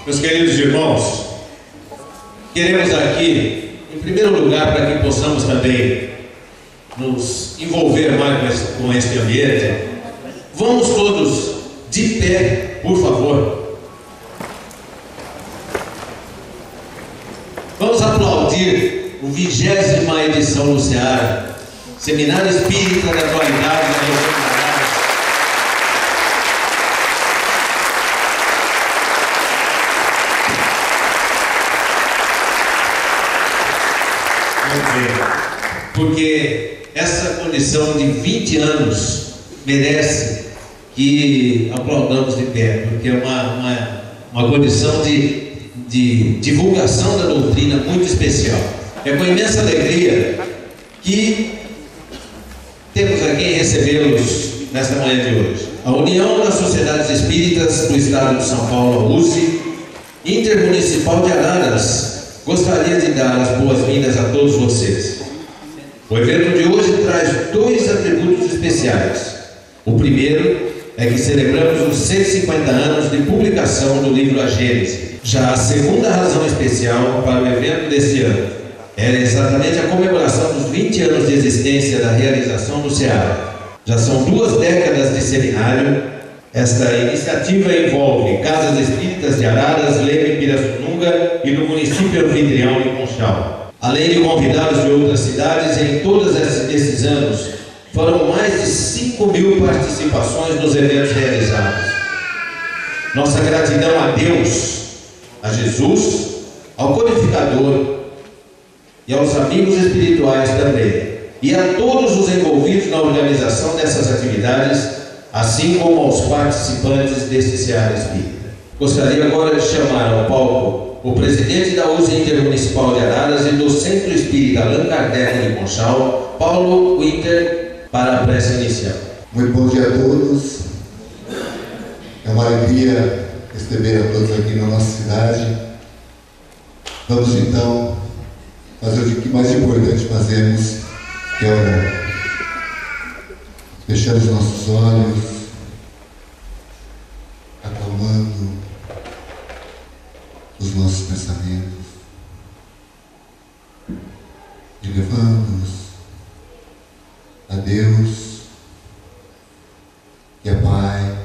Meus queridos irmãos, queremos aqui, em primeiro lugar, para que possamos também nos envolver mais com este ambiente, vamos todos de pé, por favor. Vamos aplaudir o 20ª edição do SEARA, Seminário Espírita da Atualidade da Nossa. Porque essa condição de 20 anos merece que aplaudamos de pé, porque é uma condição de divulgação da doutrina muito especial. É com imensa alegria que temos aqui em recebê-los nesta manhã de hoje. A União das Sociedades Espíritas do Estado de São Paulo, a USE, Intermunicipal de Araras, gostaria de dar as boas-vindas a todos vocês. O evento de hoje traz dois atributos especiais. O primeiro é que celebramos os 150 anos de publicação do livro A Gênese. Já a segunda razão especial para o evento deste ano é exatamente a comemoração dos 20 anos de existência da realização do SEARA. Já são 2 décadas de seminário. Esta iniciativa envolve Casas Espíritas de Araras, Leme, Pirassununga e do município anfitrião de Conchal. Além de convidados de outras cidades, em todos esses anos, foram mais de 5.000 participações nos eventos realizados. Nossa gratidão a Deus, a Jesus, ao codificador e aos amigos espirituais também, e a todos os envolvidos na organização dessas atividades, assim como aos participantes deste SEARA Espírita. Gostaria agora de chamar ao palco o presidente da USE Intermunicipal de Araras e do Centro Espírita Allan Kardec de Conchal, Paulo Winter, para a prece inicial. Muito bom dia a todos. É uma alegria receber a todos aqui na nossa cidade. Vamos então fazer o que mais importante fazemos, que é orar. Fechar os nossos olhos, acalmando os nossos pensamentos e levando-nos a Deus, que é Pai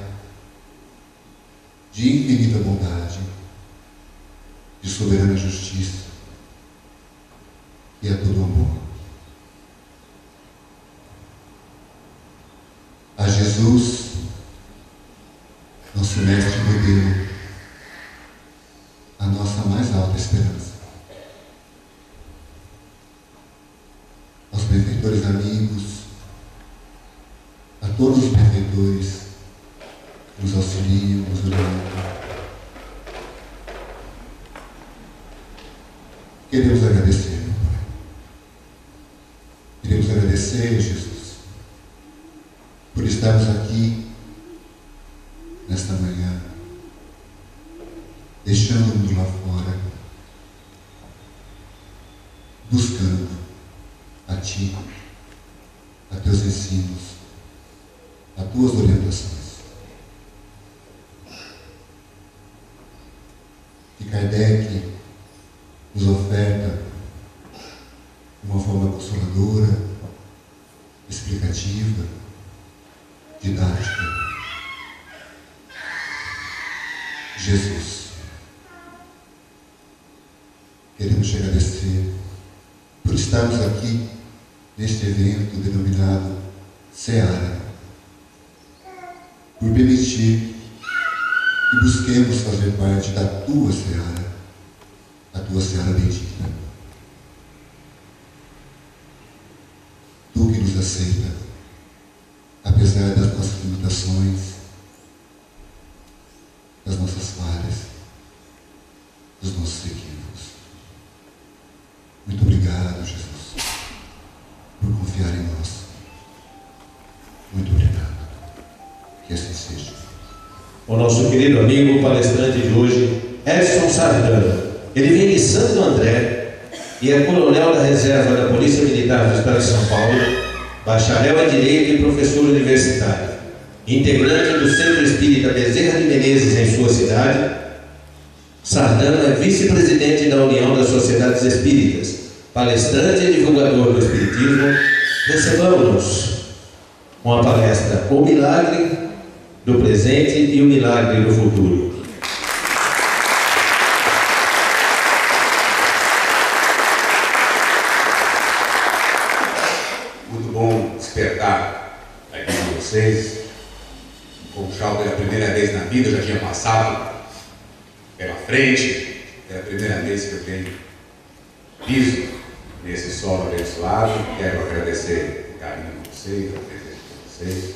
de infinita bondade, de soberana justiça e a todo amor. A Jesus, nosso mestre modelo, a nossa mais alta esperança. Aos benfeitores amigos, a todos os benfeitores que nos auxiliam, nos orientam, queremos agradecer, meu Pai. Queremos agradecer, Jesus, por estarmos aqui nesta manhã, deixando-nos lá fora, buscando a Ti, a Teus ensinos, a Tuas orientações. Que Kardec nos oferta de uma forma consoladora, explicativa, didática. Jesus, queremos te agradecer por estarmos aqui neste evento denominado SEARA, por permitir que busquemos fazer parte da Tua SEARA, a Tua SEARA bendita. Tu que nos aceita, apesar das nossas limitações, das nossas falhas, dos nossos equívocos. Muito obrigado, Jesus, por confiar em nós. Muito obrigado. Que assim seja. O nosso querido amigo palestrante de hoje, Edson Sardana. Ele vem de Santo André e é coronel da reserva da Polícia Militar do Estado de São Paulo, bacharel em Direito e professor universitário, integrante do Centro Espírita Bezerra de Menezes em sua cidade, Sardano é vice-presidente da União das Sociedades Espíritas, palestrante e divulgador do Espiritismo. Recebamos com a palestra O Milagre do Presente e o Milagre do Futuro. Muito bom despertar aqui com vocês. Como já pela primeira vez na vida, eu já tinha passado pela frente, é a primeira vez que eu tenho piso nesse solo abençoado. Quero agradecer o carinho de vocês, a presença de vocês.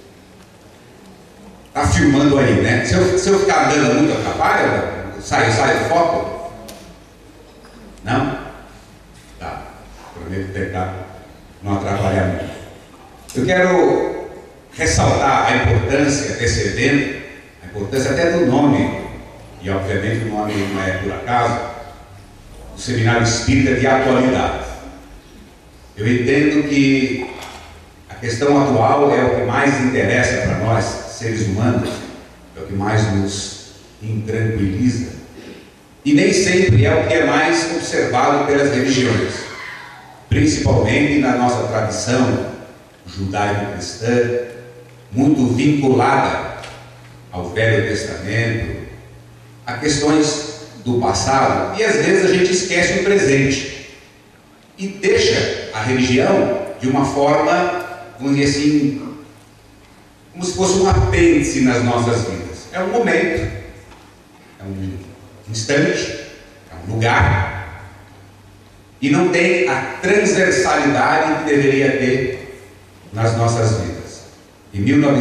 Está filmando aí, né? Se eu ficar andando muito, atrapalha? Sai foto? Não? Tá. Prometo tentar não atrapalhar muito. Eu quero ressaltar a importância desse evento, a importância até do nome, e obviamente o nome não é por acaso, o Seminário Espírita de Atualidade. Eu entendo que a questão atual é o que mais interessa para nós, seres humanos, é o que mais nos intranquiliza, e nem sempre é o que é mais observado pelas religiões, principalmente na nossa tradição judaico-cristã, muito vinculada ao Velho Testamento, a questões do passado, e às vezes a gente esquece o presente e deixa a religião de uma forma, vamos dizer assim, como se fosse um apêndice nas nossas vidas. É um momento, é um instante, é um lugar, e não tem a transversalidade que deveria ter nas nossas vidas. Em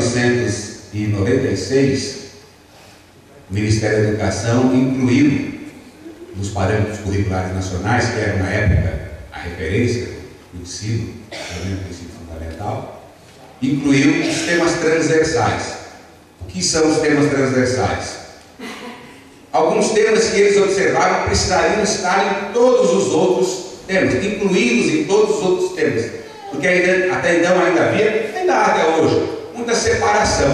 1996, o Ministério da Educação incluiu nos parâmetros curriculares nacionais, que era na época a referência do ensino, do ensino fundamental, incluiu os temas transversais. O que são os temas transversais? Alguns temas que eles observaram precisariam estar em todos os outros temas, incluídos em todos os outros temas, porque até então ainda havia, ainda há até hoje, muita separação,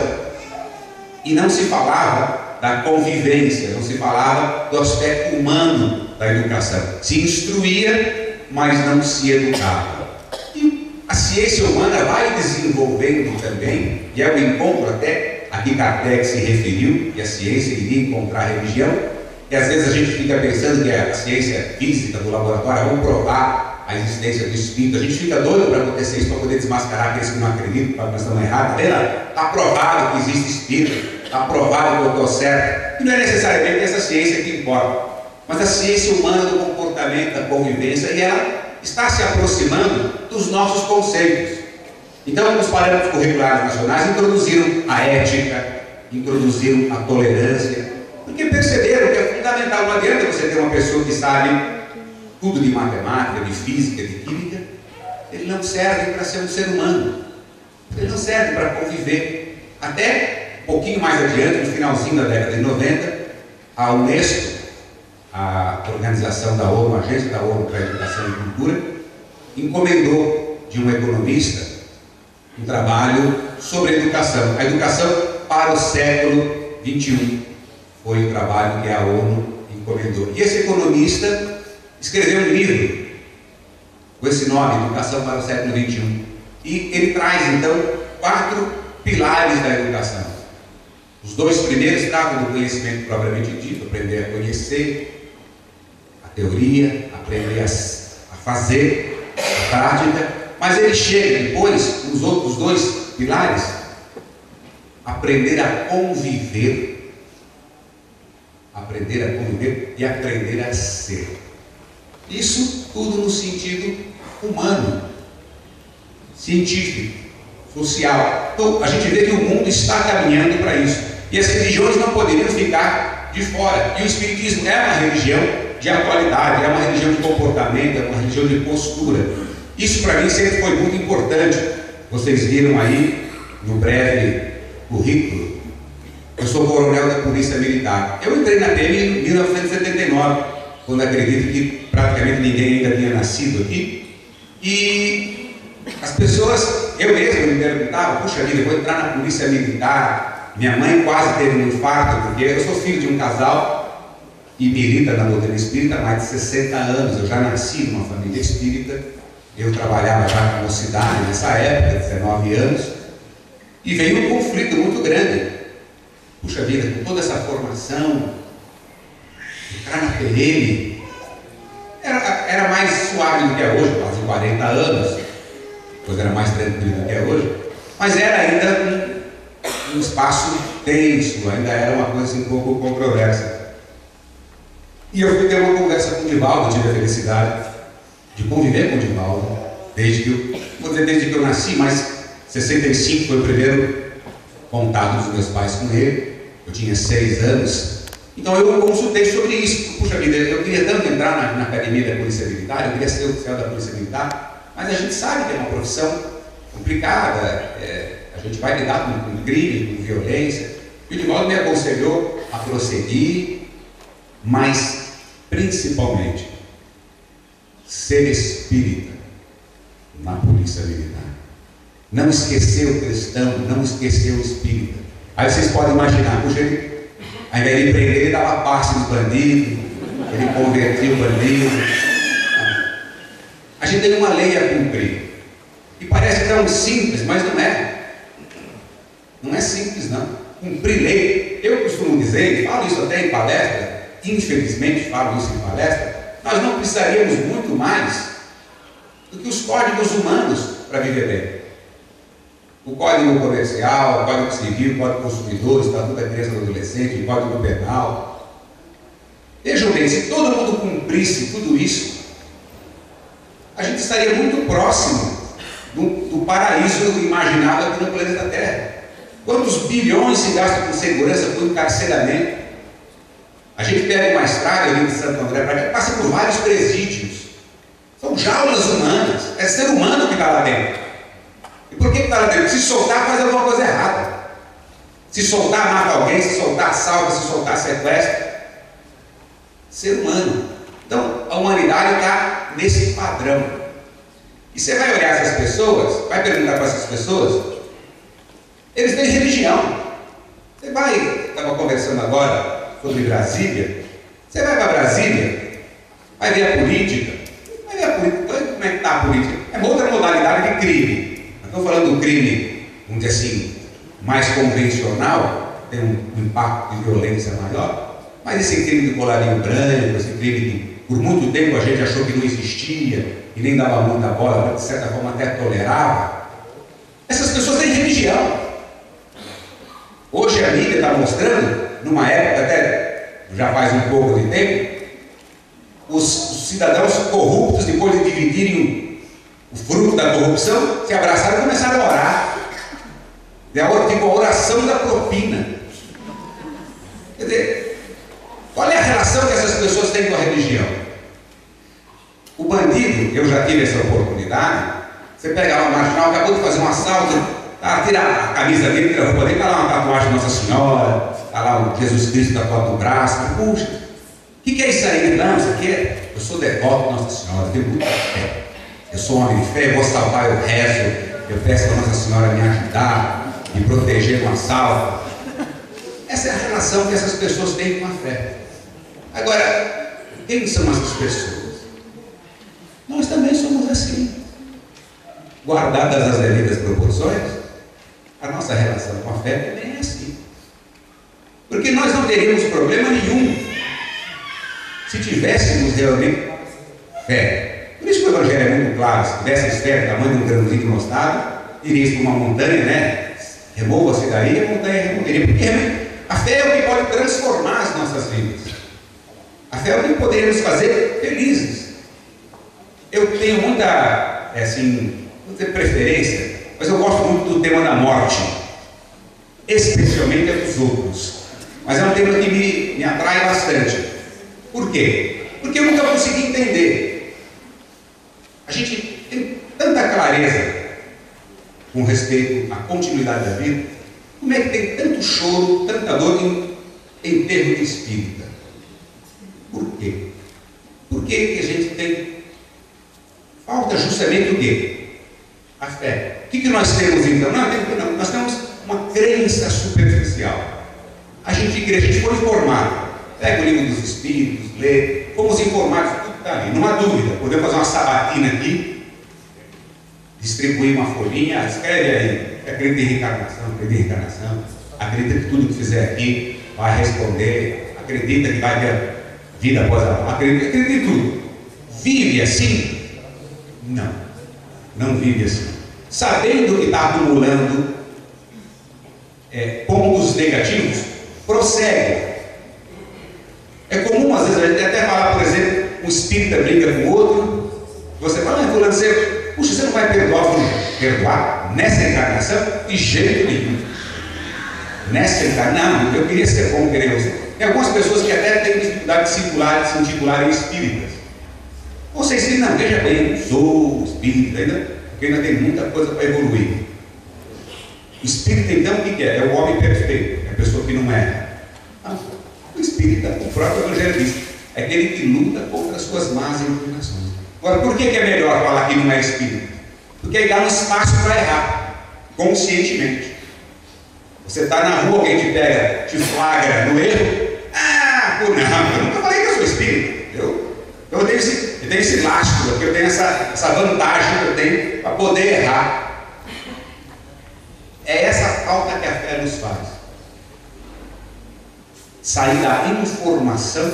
e não se falava da convivência, não se falava do aspecto humano da educação. Se instruía, mas não se educava. E a ciência humana vai desenvolvendo também, e é o encontro até a que Kardec se referiu, que a ciência iria encontrar a religião, e às vezes a gente fica pensando que a ciência física do laboratório vão provar a existência do espírito. A gente fica doido para acontecer isso, para poder desmascarar aqueles que não acreditam, para nós estamos errados. Está provado que existe espírito, está provado que eu estou certo. E não é necessariamente essa ciência que importa, mas a ciência humana do comportamento, da convivência, e ela está se aproximando dos nossos conceitos. Então, os parâmetros curriculares nacionais introduziram a ética, introduziram a tolerância, porque perceberam que é fundamental. Não adianta você ter uma pessoa que sabe tudo de matemática, de física, de química, ele não serve para ser um ser humano, ele não serve para conviver. Até um pouquinho mais adiante, no finalzinho da década de 90, a Unesco, a organização da ONU, a agência da ONU para a Educação e Cultura, encomendou de um economista um trabalho sobre educação. A educação para o século XXI foi o trabalho que a ONU encomendou. E esse economista escreveu um livro com esse nome, Educação para o século XXI. E ele traz, então, 4 pilares da educação. Os 2 primeiros tratam do conhecimento propriamente dito, aprender a conhecer, a teoria, aprender a fazer, a prática. Mas ele chega depois, nos outros 2 pilares, aprender a conviver e aprender a ser. Isso tudo no sentido humano, científico, social. Então, a gente vê que o mundo está caminhando para isso. E as religiões não poderiam ficar de fora. E o Espiritismo é uma religião de atualidade, é uma religião de comportamento, é uma religião de postura. Isso para mim sempre foi muito importante. Vocês viram aí no breve currículo. Eu sou coronel da Polícia Militar. Eu entrei na PM em 1979, quando acredito que praticamente ninguém ainda tinha nascido aqui. E as pessoas, eu mesmo me perguntava, puxa vida, eu vou entrar na Polícia Militar. Minha mãe quase teve um infarto, porque eu sou filho de um casal e milita na doutrina espírita há mais de 60 anos. Eu já nasci numa família espírita, eu trabalhava já com mocidade nessa época, 19 anos, e veio um conflito muito grande. Puxa vida, com toda essa formação, entrar na PM, era mais suave do que é hoje, quase 40 anos, depois era mais tranquilo do que é hoje, mas era ainda um espaço tenso, ainda era uma coisa um pouco controversa. E eu fui ter uma conversa com o Divaldo, tive a felicidade de conviver com o Divaldo, desde que eu nasci, mas 65 foi o primeiro contato dos meus pais com ele, eu tinha 6 anos, então eu consultei sobre isso. Puxa vida, eu queria tanto entrar na academia da Polícia Militar, eu queria ser oficial da Polícia Militar, mas a gente sabe que é uma profissão complicada, a gente vai lidar com crime, com violência, e o Divaldo me aconselhou a prosseguir, mas principalmente ser espírita na Polícia Militar. Não esquecer o cristão, não esquecer o espírita. Aí vocês podem imaginar, puxa, ele, ao invés de prender, ele dava passe nos bandidos, ele convertia o bandido. A gente tem uma lei a cumprir. E parece tão simples, mas não é. Não é simples, não. Cumprir lei. Eu costumo dizer, falo isso até em palestra, infelizmente falo isso em palestra, nós não precisaríamos muito mais do que os códigos humanos para viver bem. O Código Comercial, o Código Civil, o Código Consumidor, o Estatuto da Criança e do Adolescente, o Código Penal. Vejam bem, se todo mundo cumprisse tudo isso, a gente estaria muito próximo do paraíso imaginado aqui no planeta Terra. Quantos bilhões se gastam com segurança, com encarceramento? A gente pega uma estrada ali de Santo André para cá, passa por vários presídios. São jaulas humanas, é ser humano que está lá dentro. E por que está lá dentro? Se soltar, faz alguma coisa errada. Se soltar, mata alguém, se soltar, salva, se soltar, sequestra. Ser humano. Então, a humanidade está nesse padrão. E você vai olhar essas pessoas, vai perguntar para essas pessoas, eles têm religião. Você vai, estava conversando agora sobre Brasília, você vai para Brasília, vai ver a política, como é que está a política? É uma outra modalidade de crime. Estou falando do crime, vamos dizer assim, mais convencional, tem um impacto de violência maior, mas esse crime do colarinho branco, esse crime que por muito tempo a gente achou que não existia e nem dava muita bola, mas de certa forma até tolerava, essas pessoas têm religião. Hoje a mídia está mostrando, numa época até já faz um pouco de tempo, os cidadãos corruptos, depois de dividirem o fruto da corrupção, se abraçaram e começaram a orar. Tipo a oração da propina. Quer dizer, qual é a relação que essas pessoas têm com a religião? O bandido, eu já tive essa oportunidade, você pega lá o marginal, acabou de fazer um assalto, tira a camisa dele, tira a roupa dele, está lá uma tatuagem de Nossa Senhora, está lá o Jesus Cristo tatuado no braço, puxa, o que é isso aí? Não, isso aqui é, eu sou devoto de Nossa Senhora, eu tenho muita fé. Eu sou um homem de fé, eu vou salvar, eu rezo, eu peço a Nossa Senhora me ajudar, me proteger do assalto. Essa é a relação que essas pessoas têm com a fé. Agora, quem são essas pessoas? Nós também somos assim. Guardadas as devidas proporções, a nossa relação com a fé também é assim. Porque nós não teríamos problema nenhum se tivéssemos realmente fé. Por isso que o Evangelho é muito claro. Se tivesse fé do tamanho de um grãozinho de mostarda, iria para uma montanha, né? Remova-se daí, a montanha removeria. Porque a fé é o que pode transformar as nossas vidas. A fé é o que poderia nos fazer felizes. Eu tenho muita, assim, não tenho preferência, mas eu gosto muito do tema da morte, especialmente a dos outros. Mas é um tema que me atrai bastante. Por quê? Porque eu nunca consegui entender. A gente tem tanta clareza com respeito à continuidade da vida. Como é que tem tanto choro, tanta dor em enterro de espírita? Por quê? Por que a gente tem falta justamente o quê? A fé. O que nós temos então? Não, nós temos uma crença superficial. A gente foi formado Pega o livro dos Espíritos, lê, fomos informados, tudo está ali, não há dúvida. Podemos fazer uma sabatina aqui, distribuir uma folhinha, escreve aí, acredita em reencarnação, acredita em reencarnação, acredita que tudo que fizer aqui vai responder, acredita que vai ter vida após a morte, acredita em tudo. Vive assim? Não, não vive assim. Sabendo que está acumulando pontos negativos, prossegue. É comum, às vezes, a gente até falar, por exemplo, um espírita briga com o outro, você fala, fulano, puxa, você não vai perdoar? Perdoar? Nessa encarnação? De jeito nenhum. Nessa encarnação? Não, eu queria ser bom, queremos. Tem algumas pessoas que até têm dificuldade de se intitularem espíritas. Vocês dizem, não, veja bem, eu sou espírita ainda, porque ainda tem muita coisa para evoluir. O espírita, então, o que é? É o homem perfeito, é a pessoa que não erra. O espírita, o próprio Evangelho diz, é aquele que luta contra as suas más inclinações. Agora, por que é melhor falar que não é espírita? Porque aí dá um espaço para errar, conscientemente. Você está na rua, alguém te pega, te flagra no erro. Não, eu nunca falei que eu sou espírita. Eu tenho esse lastro, porque eu tenho essa vantagem que eu tenho para poder errar. É essa falta que a fé nos faz. Sair da informação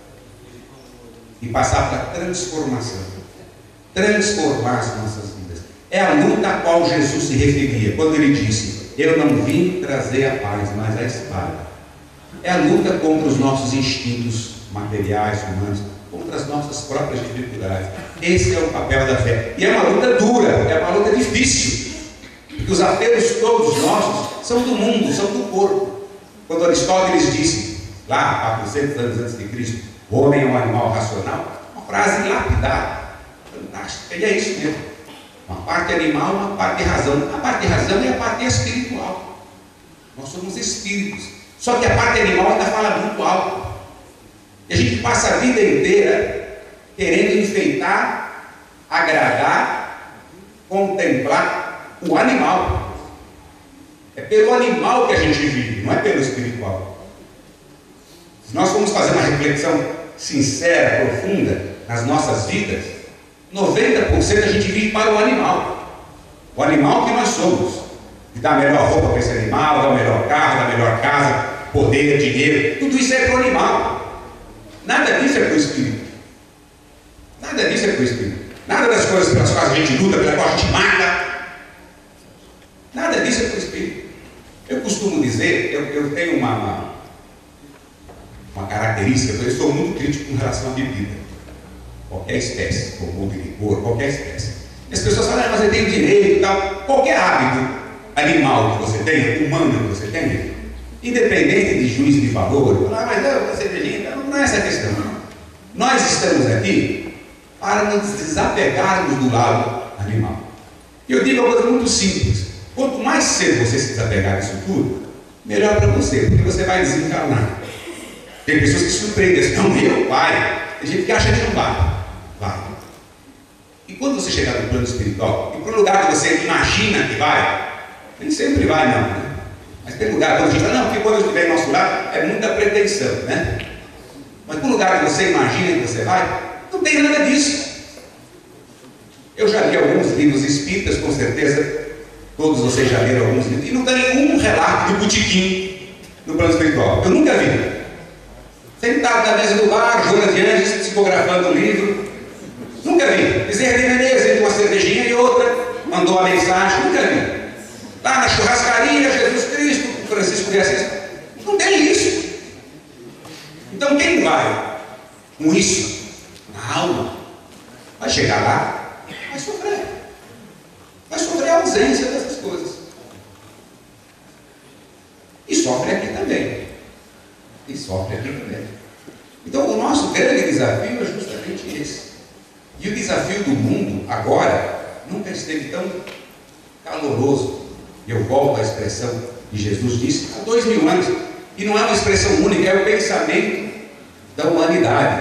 e passar para a transformação. Transformar as nossas vidas. É a luta a qual Jesus se referia quando ele disse: eu não vim trazer a paz, mas a espada. É a luta contra os nossos instintos materiais, humanos, contra as nossas próprias dificuldades. Esse é o papel da fé. E é uma luta dura, é uma luta difícil. Porque os apelos todos nossos são do mundo, são do corpo. Quando Aristóteles disse, lá 400 anos antes de Cristo, o homem é um animal racional, uma frase lapidar, fantástica. E é isso mesmo. Uma parte animal, uma parte de razão. A parte de razão é a parte espiritual. Nós somos espíritos. Só que a parte animal ainda fala muito alto. E a gente passa a vida inteira querendo enfeitar, agradar, contemplar o animal. É pelo animal que a gente vive, não é pelo espiritual. Se nós formos fazer uma reflexão sincera, profunda nas nossas vidas, 90% a gente vive para o animal. O animal que nós somos. Que dá a melhor roupa para esse animal, dá o melhor carro, dá a melhor casa, poder, dinheiro. Tudo isso é para o animal. Nada disso é para o espírito. Nada disso é para o espírito. Nada das coisas pelas quais a gente luta, pelas quais a gente mata. Nada disso é para o espírito. Eu costumo dizer, eu tenho uma característica, eu sou muito crítico com relação à bebida. Qualquer espécie, como de licor, qualquer espécie. As pessoas falam, mas você tem direito e tal. Qualquer hábito animal que você tenha, humano que você tenha, independente de juízo de valor, mas a cervejinha, não é essa a questão. Nós estamos aqui para nos desapegarmos do lado animal. E eu digo uma coisa muito simples: quanto mais cedo você se desapegar disso tudo, melhor para você, porque você vai desencarnar. Tem pessoas que se surpreendem assim, não, eu vai. Tem gente que acha que não vai. Vai. E quando você chegar no plano espiritual, e para o lugar que você imagina que vai, nem sempre vai não, né? Mas tem lugar, quando a gente fala, não, porque quando eu estiver em nosso lado, é muita pretensão, né? Mas para o lugar que você imagina que você vai, não tem nada disso. Eu já li alguns livros espíritas, com certeza, todos vocês já leram alguns livros, e não tem nenhum relato de botequim no plano espiritual. Eu nunca vi. Sentado na mesa do bar, Joana de Anjos, psicografando um livro. Nunca vi. Bezerra de Menezes, entre uma cervejinha e outra, mandou uma mensagem. Nunca vi. Lá na churrascaria, Jesus Cristo, Francisco de Assis. Não tem isso. Então quem vai com isso na alma, vai chegar lá, vai sofrer. Vai sofrer a ausência dessas coisas. E sofre aqui também. E sofre aqui também. Então o nosso grande desafio é justamente esse. E o desafio do mundo agora nunca esteve tão caloroso. Eu volto à expressão que Jesus disse há 2000 anos. E não é uma expressão única, é o pensamento da humanidade.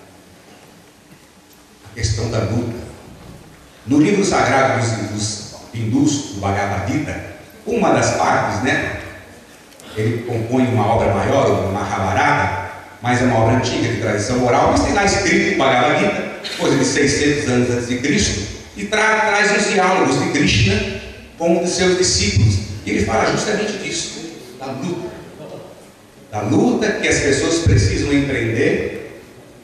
A questão da luta. No livro sagrado dos hindus, do Bhagavad Gita, uma das partes, né? Ele compõe uma obra maior, o Mahabharata, mas é uma obra antiga de tradição oral, mas tem lá escrito em Bhagavad Gita, coisa de 600 anos antes de Cristo, e traz os diálogos de Krishna com os seus discípulos. E ele fala justamente disso, da luta que as pessoas precisam empreender,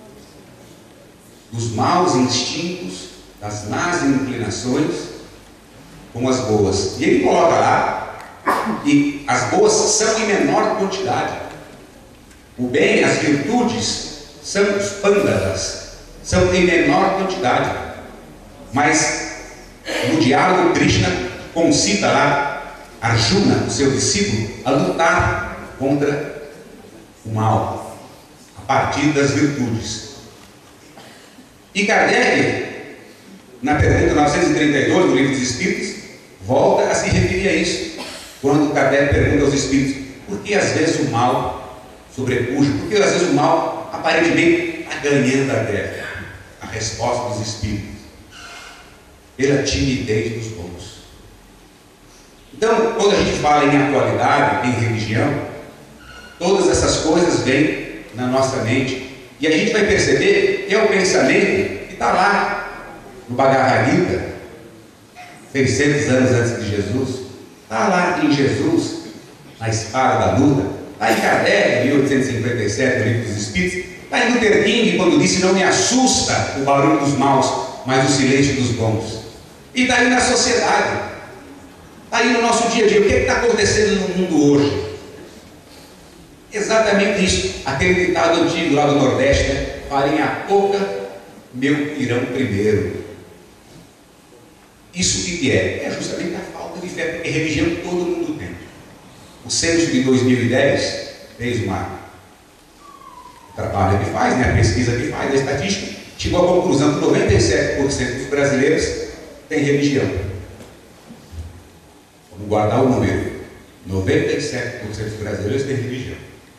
dos maus instintos, das más inclinações, com as boas. E ele coloca lá que as boas são em menor quantidade. O bem, as virtudes, são os pândalas, são em menor quantidade. Mas no diálogo, Krishna concita lá Arjuna, o seu discípulo, a lutar contra o mal, a partir das virtudes. E Kardec, na pergunta 932 do Livro dos Espíritos, volta a se referir a isso, quando Kardec pergunta aos Espíritos, por que às vezes o mal sobrepuja, por que às vezes o mal aparentemente está ganhando a guerra? A resposta dos Espíritos: pela timidez dos bons. Então, quando a gente fala em atualidade, em religião, todas essas coisas vêm na nossa mente, e a gente vai perceber que é o pensamento que está lá no Bhagavad Gita, 600 anos antes de Jesus, está lá em Jesus, na espada da luta, está em Kardec, 1857, no Livro dos Espíritos, está em Luther King, quando disse: não me assusta o barulho dos maus, mas o silêncio dos bons. E está aí na sociedade, está aí no nosso dia a dia. O que está acontecendo no mundo hoje? Exatamente isso. Aquele ditado antigo lá do Nordeste, né? Falem a pouca, meu pirão primeiro. Isso o que é? É justamente a falta de fé, porque religião todo mundo tem. O censo de 2010 fez o trabalho que faz, né? A pesquisa que faz, a estatística, chegou à conclusão que 97% dos brasileiros têm religião. Vamos guardar o número: 97% dos brasileiros têm religião.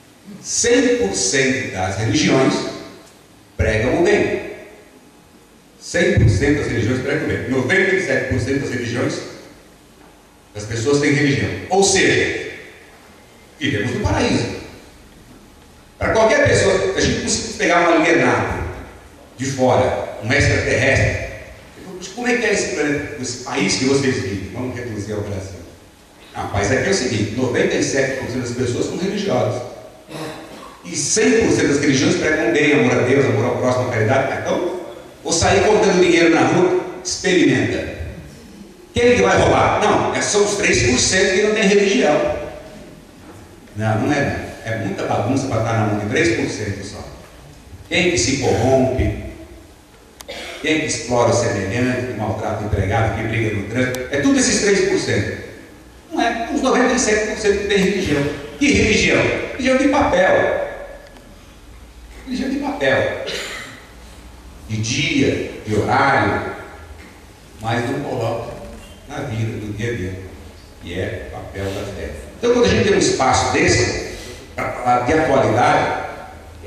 100% das religiões pregam o bem. 100% das religiões pregam o bem. 97% das religiões, das pessoas têm religião. Ou seja, vivemos no paraíso. Para qualquer pessoa, se a gente conseguir pegar um alienado de fora, um extraterrestre, como é que é esse planeta, esse país que vocês vivem? Vamos reduzir ao Brasil. Não, o país aqui é o seguinte: 97% das pessoas são religiosas. E 100% das religiões pregam bem, amor a Deus, amor ao próximo, a caridade. Então, vou sair contando dinheiro na rua, experimenta. Quem que vai roubar? Não, são os 3% que não tem religião. Não, não é não. É muita bagunça para estar na mão de 3% só. Quem que se corrompe, quem que explora o semelhante, que maltrata o empregado, que briga no trânsito, é tudo esses 3%. Não é, uns 97% que tem religião. Que religião? Religião de papel. Religião de papel. De dia, de horário, mas não coloca na vida, do dia a dia, que é papel da fé. Então, quando a gente tem um espaço desse, para falar de atualidade, é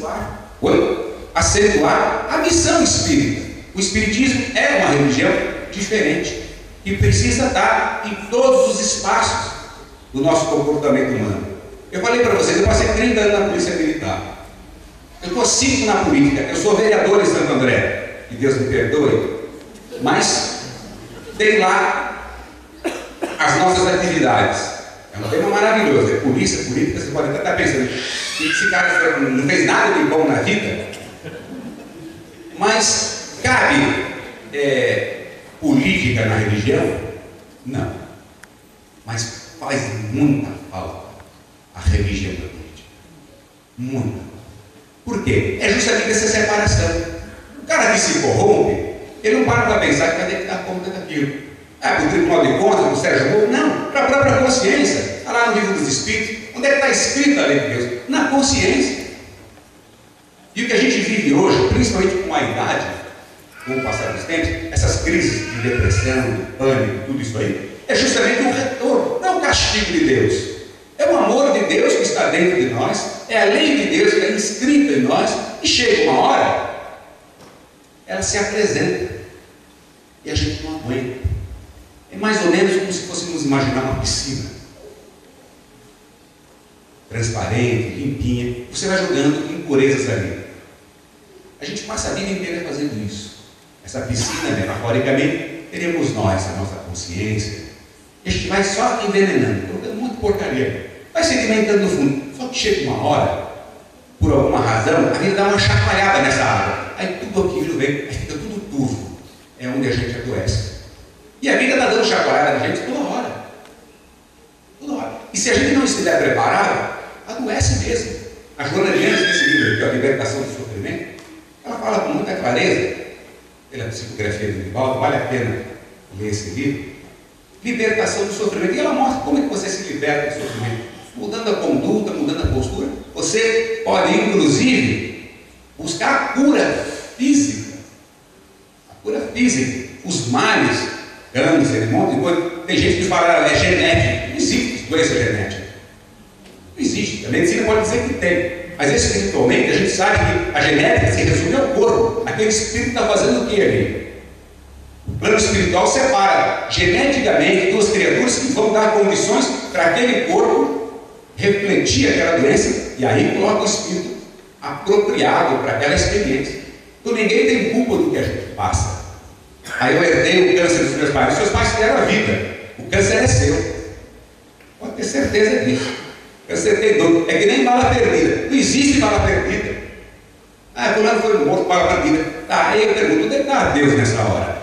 acentuar a missão espírita. O espiritismo é uma religião diferente, que precisa estar em todos os espaços do nosso comportamento humano. Eu falei para vocês, eu passei 30 anos na polícia militar. Eu estou 5 na política, eu sou vereador em Santo André, que Deus me perdoe, mas tem lá as nossas atividades. É um tema maravilhoso, é polícia, política. Você pode até estar pensando que esse cara não fez nada de bom na vida, mas cabe política na religião? Não, mas faz muita falta a religião da política, muita. Por quê? É justamente essa separação. O cara que se corrompe, ele não para pensar que vai ter que dar conta daquilo. Para o Tribunal de Contas, para o Sérgio Moro, não, para a própria consciência. Está lá no Livro dos Espíritos. Onde é que está escrito a lei de Deus? Na consciência. E o que a gente vive hoje, principalmente com a idade, com o passar dos tempos, essas crises de depressão, de pânico, tudo isso aí, é justamente um retorno, não é um castigo de Deus. É o amor de Deus que está dentro de nós, é a lei de Deus que é inscrita em nós, e chega uma hora, ela se apresenta, e a gente não aguenta. É mais ou menos como se fôssemos imaginar uma piscina transparente, limpinha. Você vai jogando em impurezas ali. A gente passa a vida inteira fazendo isso. Essa piscina, metaforicamente, teremos nós, a nossa consciência. A gente vai só envenenando, colocando muita porcaria. Vai sedimentando no fundo. Só que chega uma hora, por alguma razão, a gente dá uma chacoalhada nessa água. Aí tudo aquilo vem, aí fica tudo turvo. É onde a gente adoece. E a vida está dando chacoalhada na gente toda hora. Toda hora. E se a gente não estiver preparado, adoece mesmo. A Joana de Anjos, nesse livro, que é a Libertação do Sofrimento, ela fala com muita clareza, pela psicografia do Divaldo, vale a pena ler esse livro, Libertação do Sofrimento. E ela mostra como é que você se liberta do sofrimento. Mudando a conduta, mudando a postura. Você pode, inclusive, buscar a cura física. A cura física. Os males, câncer, um monte de coisa. Tem gente que fala, é genético. Não existe doença genética. Não existe. A medicina pode dizer que tem. Mas espiritualmente, a gente sabe que a genética se resume ao corpo. Aquele espírito está fazendo o que ali? O plano espiritual separa geneticamente duas criaturas que vão dar condições para aquele corpo refletir aquela doença, e aí coloca o espírito apropriado para aquela experiência. Então ninguém tem culpa do que a gente passa. Aí eu herdei o câncer dos meus pais. Os seus pais tiveram a vida. O câncer é seu. Pode ter certeza disso. O câncer tem dor. É que nem bala perdida. Não existe bala perdida. Ah, fulano foi morto, bala perdida. Tá, aí eu pergunto, onde está Deus nessa hora?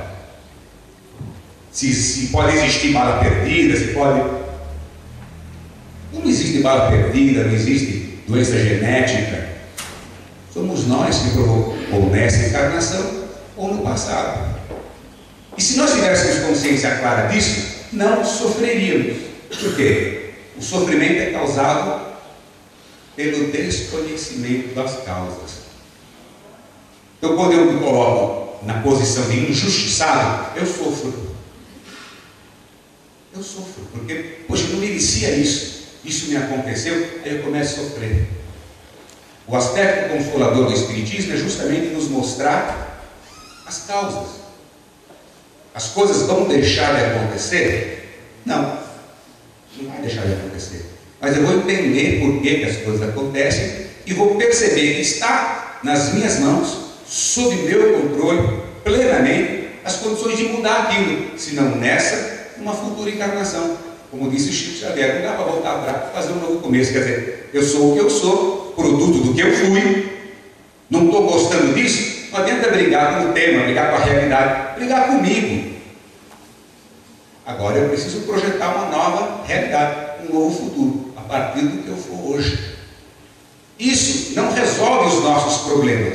Se pode existir bala perdida, se pode... Não existe bala perdida, não existe doença genética. Somos nós que provocou nessa encarnação ou no passado. E se nós tivéssemos consciência clara disso, não sofreríamos. Por quê? O sofrimento é causado pelo desconhecimento das causas. Então, quando eu me coloco na posição de injustiçado, eu sofro. Eu sofro, porque, poxa, eu não merecia isso. Isso me aconteceu, aí eu começo a sofrer. O aspecto consolador do Espiritismo é justamente nos mostrar as causas. As coisas vão deixar de acontecer? Não, não vai deixar de acontecer. Mas eu vou entender por que as coisas acontecem e vou perceber que está nas minhas mãos, sob meu controle, plenamente, as condições de mudar aquilo. Se não nessa, uma futura encarnação. Como disse o Chico Xavier, não dá para voltar atrás e fazer um novo começo. Quer dizer, eu sou o que eu sou, produto do que eu fui, não estou gostando disso, não adianta brigar com o tema, brigar com a realidade, brigar comigo. Agora eu preciso projetar uma nova realidade, um novo futuro, a partir do que eu for hoje. Isso não resolve os nossos problemas.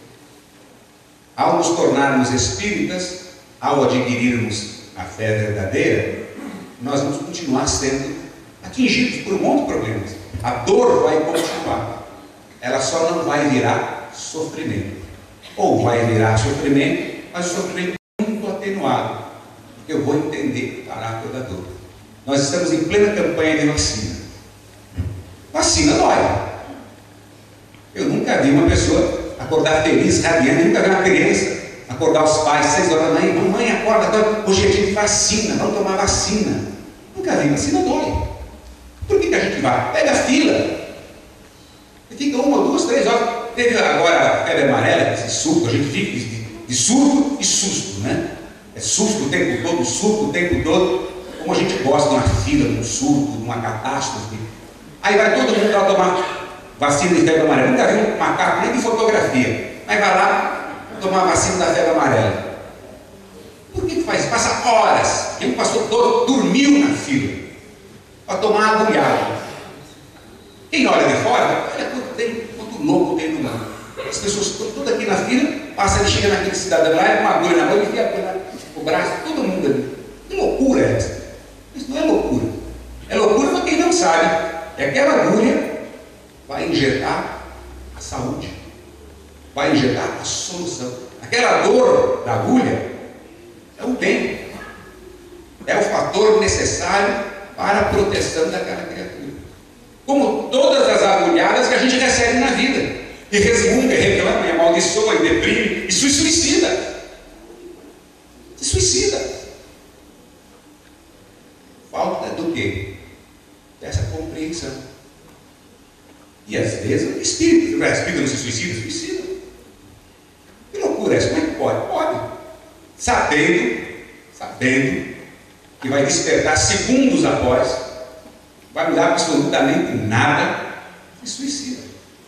Ao nos tornarmos espíritas, ao adquirirmos a fé verdadeira, nós vamos continuar sendo atingidos por um monte de problemas. A dor vai continuar. Ela só não vai virar sofrimento. Ou vai virar sofrimento, mas o sofrimento muito atenuado. Porque eu vou entender o caráter da dor. Nós estamos em plena campanha de vacina. Vacina dói. Eu nunca vi uma pessoa acordar feliz, radiante. Nunca vi uma criança acordar os pais 6 horas da manhã. Mamãe, acorda, hoje é dia de vacina, vamos tomar vacina. Nunca vi, vacina dói. Por que a gente vai? Pega a fila. E fica 1, 2, 3 horas. Teve agora a febre amarela, esse surto, a gente fica de surto e susto, né? É susto o tempo todo, surto o tempo todo. Como a gente gosta de uma fila, de um surto, de uma catástrofe. Aí vai todo mundo lá tomar vacina de febre amarela. Nunca vi um macaco nem de fotografia. Mas vai lá tomar a vacina da febre amarela. Por que faz? Passa horas. Quem passou todo, dormiu na fila para tomar agulhada. Quem olha de fora, olha quanto louco tem no mundo. As pessoas estão todas aqui na fila, passa e chega naquele cidadão lá, com uma agulha na mão e enfia a agulha no braço, todo mundo ali. Que loucura é essa? Isso não é loucura. É loucura para quem não sabe. É aquela agulha vai injetar a saúde, vai injetar a solução. Aquela dor da agulha é o bem, é o fator necessário para a proteção daquela criatura. Como todas as agulhadas que a gente recebe na vida, e resmunga, e reclama, e amaldiçoa, e deprime, e se suicida. Se suicida. Falta do quê? Dessa compreensão. E às vezes o espírito não se suicida? Suicida. Que loucura é essa? Como é que pode? Pode. Sabendo que vai despertar segundos após, vai mudar absolutamente nada, e suicida.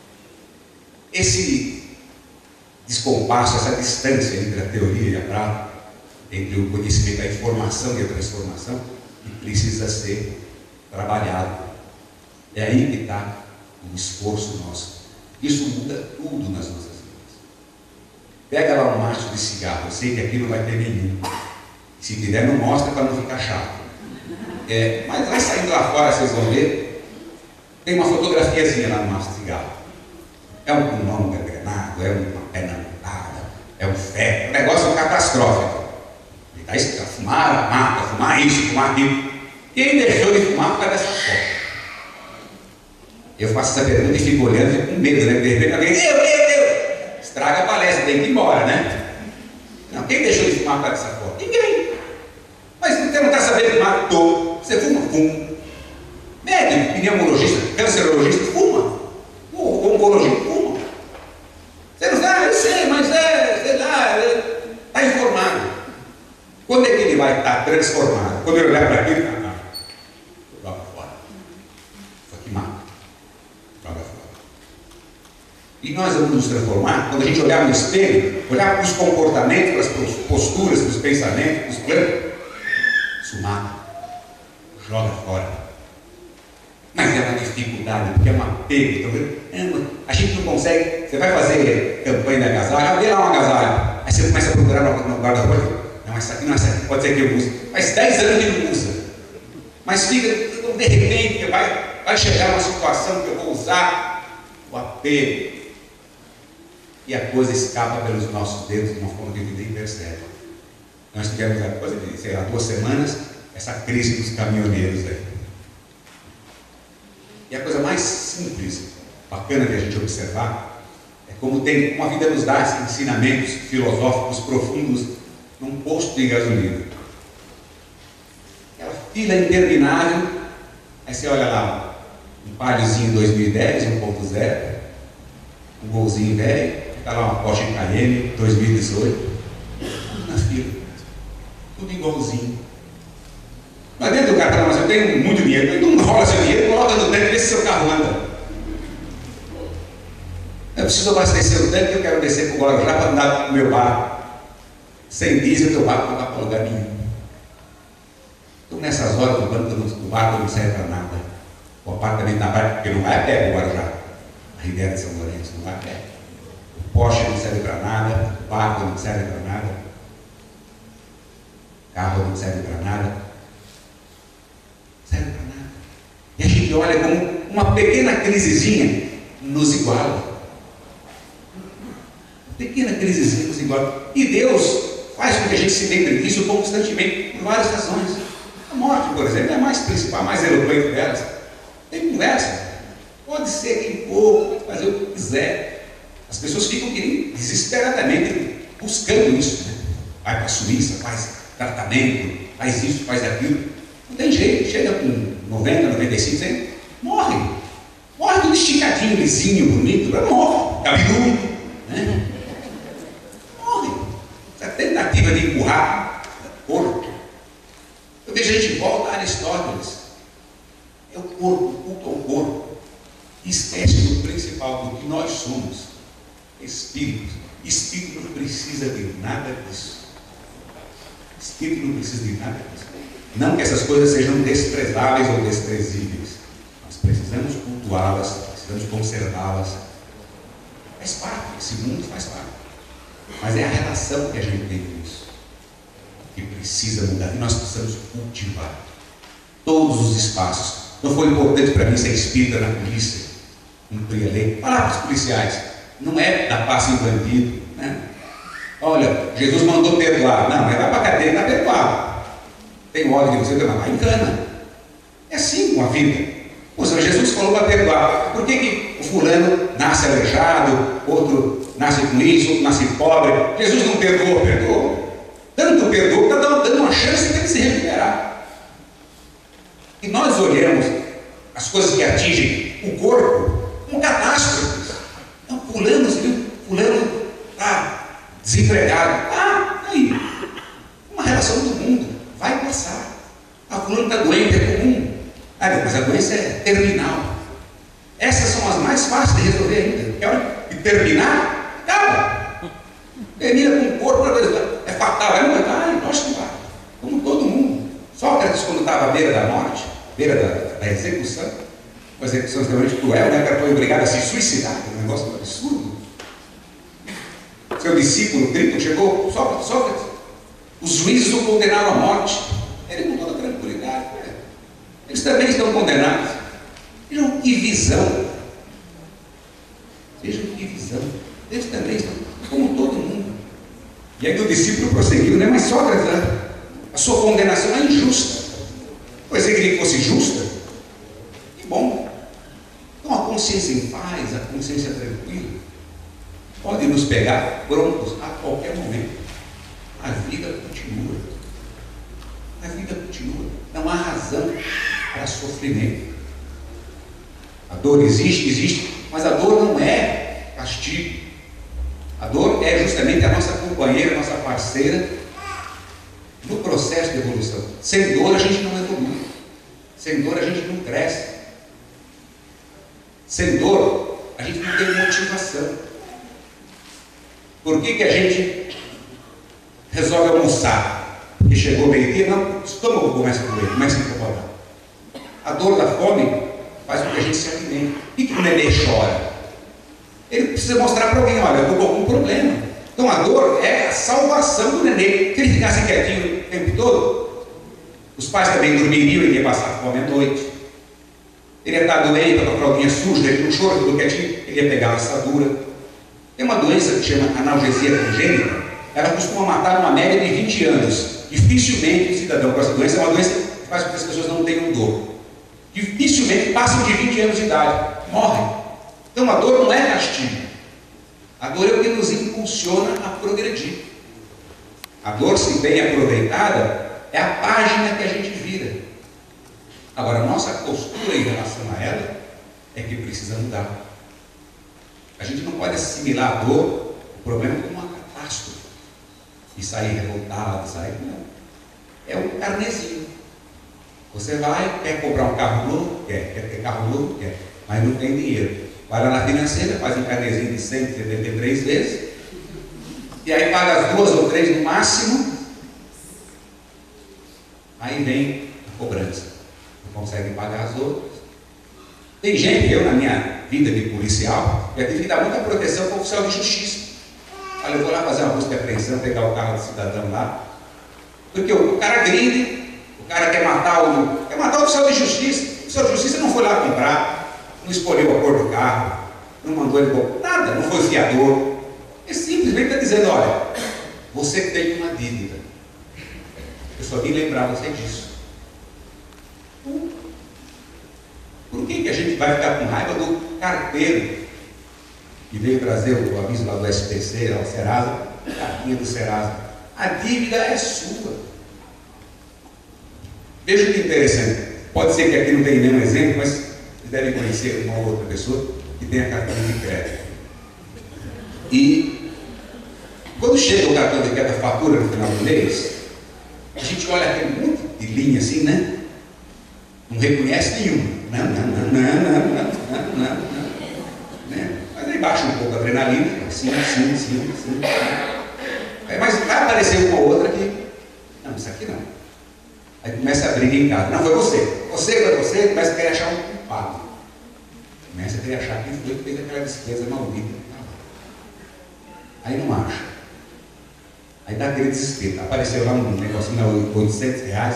Esse descompasso, essa distância entre a teoria e a prática, entre o conhecimento, a informação e a transformação, que precisa ser trabalhado. É aí que está o esforço nosso. Isso muda tudo nas nossas vidas. Pega lá um maço de cigarro, eu sei que aqui não vai ter nenhum. Se tiver, não mostra para não ficar chato. Mas vai saindo lá fora, vocês vão ver, tem uma fotografiazinha lá no maço de cigarro. É um pulmão gangrenado, é uma perna amputada, é um ferro, um negócio catastrófico. Ele está escrito, fumar, mata, fumar isso, fumar aquilo. Quem deixou de fumar por causa dessa foto? Eu faço essa pergunta e fico olhando, fico com medo, né? De repente alguém, eu! Estraga a palestra, tem que ir embora, né? Não, quem deixou de fumar por causa dessa foto? Ninguém. Mas você não está sabendo fumar? Tô. Você fuma? Fuma. Médico, pneumologista, cancerologista, fuma. O oncologista, fuma. Você não sabe? Eu sei, mas sei lá, está informado. Quando é que ele vai estar transformado? Quando ele olhar para aquilo, joga fora. Isso aqui mata. Joga fora. E nós vamos nos transformar quando a gente olhar no espelho, olhar para os comportamentos, para as posturas, para os pensamentos, para os planos. Isso mata. Joga fora. Mas é uma dificuldade, porque é um apego. A gente não consegue. Você vai fazer campanha de agasalho, vê lá um agasalho. Aí você começa a procurar no guarda-roupa. Não, essa aqui não, essa aqui pode ser que eu use. Faz 10 anos que não usa. Mas fica, de repente, vai chegar uma situação que eu vou usar o apego. E a coisa escapa pelos nossos dedos de uma forma que a gente nem percebe. Nós tivemos a coisa de, sei lá, 2 semanas, essa crise dos caminhoneiros aí. E a coisa mais simples, bacana de a gente observar, é como a vida nos dá esses ensinamentos filosóficos profundos num posto de gasolina. Aquela fila interminável, aí você olha lá, um Paliozinho 2010, 1.0, um Golzinho velho, está lá uma Porsche Cayenne 2018, tudo na fila, tudo igualzinho. Mas dentro do carro, mas eu tenho muito dinheiro, então não rola seu dinheiro, coloca no tanque e vê se seu carro anda. Eu preciso abastecer o tanque, eu quero descer para o Guarujá para andar com o meu barco. Sem diesel, teu barco não vai para lugar nenhum. Então, nessas horas, o barco não serve para nada. O apartamento na praia, porque não vai a pé para o Guarujá. A Ribeira de São Lourenço não vai a pé. O Porsche não serve para nada, o barco não serve para nada, o carro não serve para nada. Não serve para nada. E a gente olha como uma pequena crisezinha nos iguala. Pequena crisezinha nos iguala. E Deus faz com que a gente se lembre disso constantemente, por várias razões. A morte, por exemplo, é a mais principal, a mais eloquente delas. Tem conversa. Pode ser quem for, fazer o que quiser. As pessoas ficam querendo, desesperadamente, buscando isso. Né? Vai para a Suíça, faz tratamento, faz isso, faz aquilo. Não tem jeito. Chega com 90, 95 anos, morre. Morre tudo esticadinho, lisinho, bonito. Morre. Cabeludo. Né? Tentativa de empurrar o corpo. Eu vejo a gente volta a Aristóteles. É o corpo, o culto ao corpo. E esquece do principal, do que nós somos. Espíritos. Espírito não precisa de nada disso. Espírito não precisa de nada disso. Não que essas coisas sejam desprezáveis ou desprezíveis. Nós precisamos cultuá-las, precisamos conservá-las. Faz parte, esse mundo faz parte. Mas é a relação que a gente tem com isso que precisa mudar. E nós precisamos cultivar todos os espaços. Não foi importante para mim ser espírita na polícia, cumprir a lei. Falar para os policiais, não é dar passo em bandido, né? Olha, Jesus mandou perdoar. Não, vai para a cadeia, está perdoado. Tem ódio de você, mas vai em cana. É assim com a vida. Ou seja, Jesus falou para perdoar. Por que o fulano nasce aleijado, outro nasce com isso, outro nasce pobre? Jesus não perdoou, perdoou. Tanto perdoou que está dando uma chance de ele se recuperar. E nós olhamos as coisas que atingem o corpo, com catástrofes. Não, fulano está desempregado. Aí, uma relação do mundo, vai passar. Fulano está doente, é comum. Mas a doença é terminal. Essas são as mais fáceis de resolver ainda. Porque a hora de terminar, acaba. Termina com o corpo, é fatal, vai morrer. Acho que vai. Como todo mundo. Sócrates, quando estava à beira da morte, à beira da execução, uma execução extremamente cruel, né? O cara foi obrigado a se suicidar, que é um negócio absurdo. Seu discípulo Tríton chegou, Sócrates, os juízes o condenaram à morte. Ele com toda tranquilidade. Eles também estão condenados. Vejam que visão. Vejam que visão. Eles também estão, como todo mundo. E aí o discípulo prosseguiu, né? Mas Sócrates, a sua condenação é injusta. Pois você queria que fosse justa? Que bom. Então a consciência em paz, a consciência tranquila, pode nos pegar prontos a qualquer momento. A vida continua. A vida continua. Não há razão para sofrimento. A dor existe, mas a dor não é castigo. A dor é justamente a nossa companheira, a nossa parceira no processo de evolução. Sem dor a gente não evolui. Sem dor a gente não cresce. Sem dor a gente não tem motivação. Por que a gente resolve almoçar? Porque chegou meio-dia, não, o estômago começa a doer, começa a incomodar. A dor da fome faz com que a gente se alimente. Por que o nenê chora? Ele precisa mostrar para alguém, olha, eu estou com algum problema. Então a dor é a salvação do nenê. Se ele ficasse quietinho o tempo todo, os pais também dormiriam e iam passar fome à noite. Ele ia estar doente, com a fraldinha suja, ele não chora, tudo quietinho, ele ia pegar uma assadura. Tem uma doença que chama analgesia congênita, ela costuma matar uma média de 20 anos. Dificilmente o cidadão com essa doença, é uma doença que faz com que as pessoas não tenham dor. Dificilmente passam de 20 anos de idade, morrem. Então a dor não é castigo. A dor é o que nos impulsiona a progredir. A dor, se bem aproveitada, é a página que a gente vira. Agora, a nossa postura em relação a ela é que precisa mudar. A gente não pode assimilar a dor, o problema, como uma catástrofe e sair revoltado, não. É um carnezinho. Você vai, quer comprar um carro novo? Quer ter carro novo? Quer, mas não tem dinheiro. Vai lá na financeira, faz um carnezinho de 173 vezes, e aí paga as 2 ou 3 no máximo, aí vem a cobrança. Não consegue pagar as outras. Tem gente, eu na minha vida de policial, já tive que dar muita proteção para o oficial de justiça. Olha, eu vou lá fazer uma busca e apreensão, pegar o carro do cidadão lá, porque o cara grita, o cara quer matar o oficial de justiça. O oficial de justiça não foi lá comprar, não escolheu a cor do carro, não mandou ele comprar nada, não foi fiador. Ele simplesmente está dizendo, olha, você tem uma dívida. Eu só vim lembrar você disso. Por que a gente vai ficar com raiva do carteiro que veio trazer o aviso lá do SPC, lá do Serasa, a cartinha do Serasa? A dívida é sua. Veja que interessante. Pode ser que aqui não tenha nenhum exemplo, mas vocês devem conhecer uma ou outra pessoa que tem a cartão de crédito. E quando chega o cartão de crédito, a fatura no final do mês, a gente olha aquele monte de linha assim, né? Não reconhece nenhuma. Não. Né? Mas aí baixa um pouco a adrenalina, assim. Mas vai aparecer uma ou outra que, não, isso aqui não. Aí começa a briga em casa. Não, foi você, começa a querer achar um culpado. Começa a querer achar quem foi que fez aquela despesa maldita. Aí não acha. Aí dá aquele desespero. Apareceu lá um negocinho de R$800.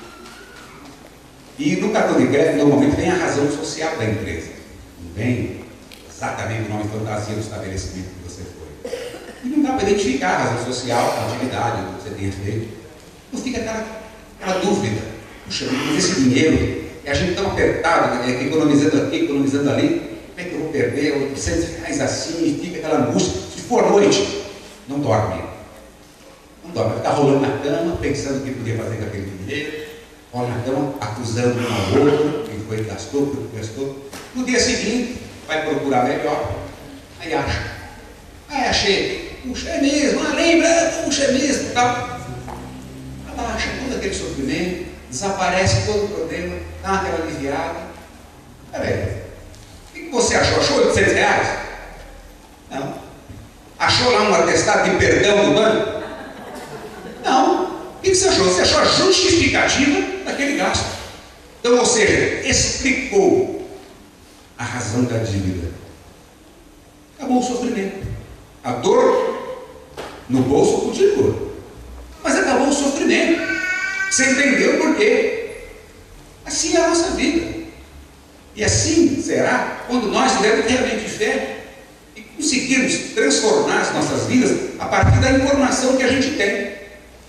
E no cartão de crédito, normalmente vem a razão social da empresa. Não vem exatamente o nome fantasia do estabelecimento que você foi. E não dá para identificar a razão social, a atividade que você tenha feito. Então fica aquela dúvida. Puxa, mas esse dinheiro, e a gente tão apertado, economizando aqui, economizando ali, como é que eu vou perder R$800 assim, e fica aquela angústia. Se for à noite, não dorme. Não dorme, vai ficar rolando na cama, pensando o que podia fazer com aquele dinheiro. Rola na cama, acusando um ao outro, quem foi que gastou, quem gastou. No dia seguinte, vai procurar melhor, aí acha. Aí achei, puxa, é mesmo, lembra, puxa, é mesmo, tal. Abaixa todo aquele sofrimento, desaparece todo o problema, dá aquela aliviada. Peraí, o que você achou? Achou R$800? Não. Achou lá um atestado de perdão do banco? Não. O que você achou? Você achou a justificativa daquele gasto. Então, ou seja, explicou a razão da dívida. Acabou o sofrimento. A dor no bolso continua, mas acabou o sofrimento. Você entendeu por quê? Assim é a nossa vida. E assim será quando nós tivermos realmente fé e conseguirmos transformar as nossas vidas a partir da informação que a gente tem.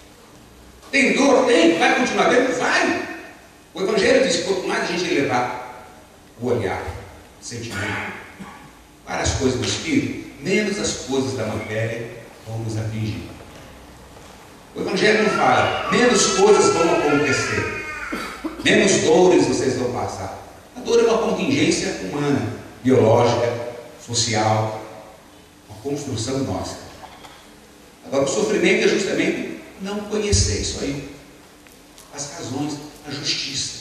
Tem dor? Tem. Vai continuar tendo? Vai. O Evangelho diz que quanto mais a gente levar o olhar, o sentimento para as coisas do Espírito, menos as coisas da matéria vão nos atingir. O Evangelho não fala, menos coisas vão acontecer, menos dores vocês vão passar. A dor é uma contingência humana, biológica, social, uma construção nossa. Agora, o sofrimento é justamente não conhecer isso aí, as razões, a justiça.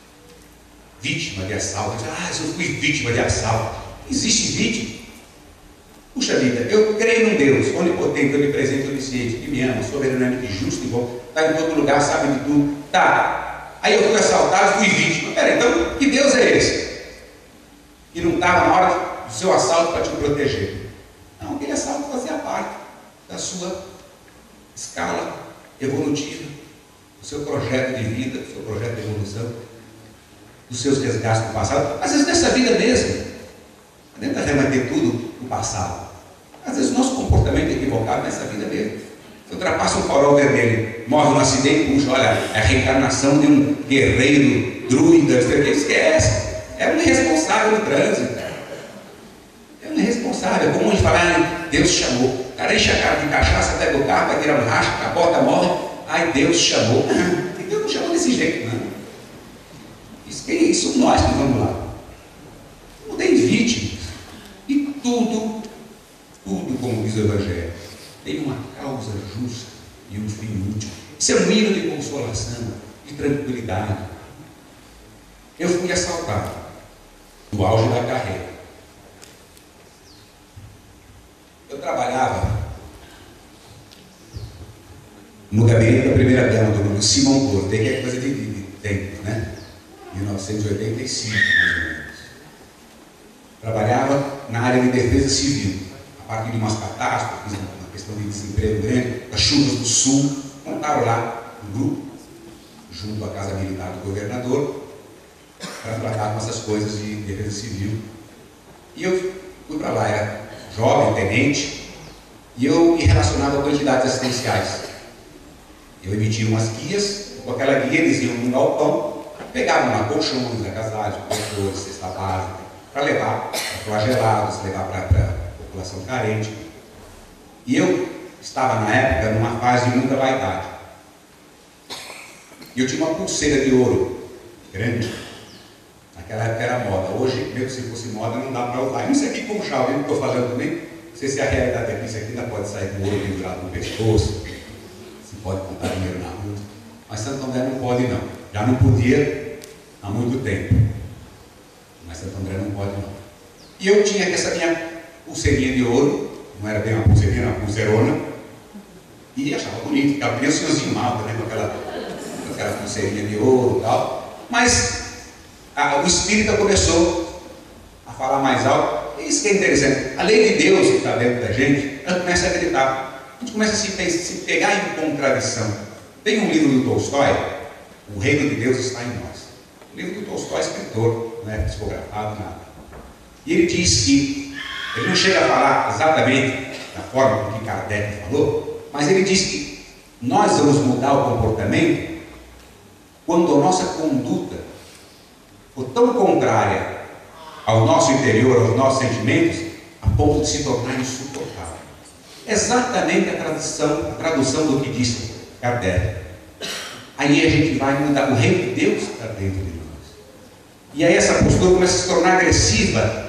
Vítima de assalto, eu fui vítima de assalto. Existe vítima. Puxa vida, eu creio num Deus onipotente, onipresente, onisciente, que me ama, soberanamente justo e bom, está em todo lugar, sabe de tudo. Tá, aí eu fui assaltado, fui vítima. Peraí, então que Deus é esse? Que não estava na hora do seu assalto para te proteger. Não, aquele assalto fazia parte da sua escala evolutiva, do seu projeto de vida, do seu projeto de evolução, dos seus resgates do passado. Às vezes nessa vida mesmo, não adianta remeter tudo no passado. Às vezes o nosso comportamento é equivocado nessa vida mesmo. Você ultrapassa um farol vermelho, morre num acidente, puxa, olha, é a reencarnação de um guerreiro, druida, esquece. É um irresponsável no trânsito. É um irresponsável. Como a gente fala, Deus chamou. O cara enche a cara de cachaça, pega o carro, vai tirar um racha, capota, morre. Ai, Deus chamou. Deus não chamou desse jeito, não. Isso nós que vamos lá. Não tem vítimas. E tudo, como diz o Evangelho, tem uma causa justa e um fim útil. Isso é um hino de consolação, de tranquilidade. Eu fui assaltado no auge da carreira. Eu trabalhava no gabinete da primeira dama do Simão Porto, que é coisa de tempo, né? 1985, mais ou menos. Trabalhava na área de defesa civil, a partir de umas catástrofes, uma questão de desemprego grande, das chuvas do sul, montaram lá um grupo, junto à Casa Militar do Governador, para tratar com essas coisas de defesa civil. E eu fui para lá, era jovem, tenente, e eu me relacionava com entidades assistenciais. Eu emitia umas guias, com aquela guia eles iam num galpão, pegavam lá colchões, agasalhos, cobertores, cesta básica, para levar para flagelados, levar para a população carente. E eu estava na época numa fase de muita vaidade. E eu tinha uma pulseira de ouro grande. Naquela época era moda. Hoje, mesmo se fosse moda, não dá para usar. E isso aqui, como chave, eu estou falando também, não sei se a realidade aqui, isso aqui ainda pode sair com o ouro pendurado no pescoço, se pode contar dinheiro na rua. Mas Santo André não pode, não. Já não podia há muito tempo. Mas Santo André não pode, não. E eu tinha essa minha pulseirinha de ouro, não era bem uma pulseirinha, era uma pulseirona, e achava bonito, ficava bem senhorzinho malta, né, com aquela pulseirinha de ouro e tal. Mas o espírita começou a falar mais alto. Isso que é interessante. A lei de Deus que está dentro da gente, ela começa a gritar. A gente começa a se pegar em contradição. Tem um livro do Tolstói, O Reino de Deus está em nós. O livro do Tolstói é escritor, não é psicografado, nada. E ele diz que, ele não chega a falar exatamente da forma que Kardec falou, mas ele diz que nós vamos mudar o comportamento quando a nossa conduta for tão contrária ao nosso interior, aos nossos sentimentos, a ponto de se tornar insuportável. Exatamente a tradução do que disse Kardec. Aí a gente vai mudar, o reino de Deus está dentro de nós. E aí essa postura começa a se tornar agressiva ao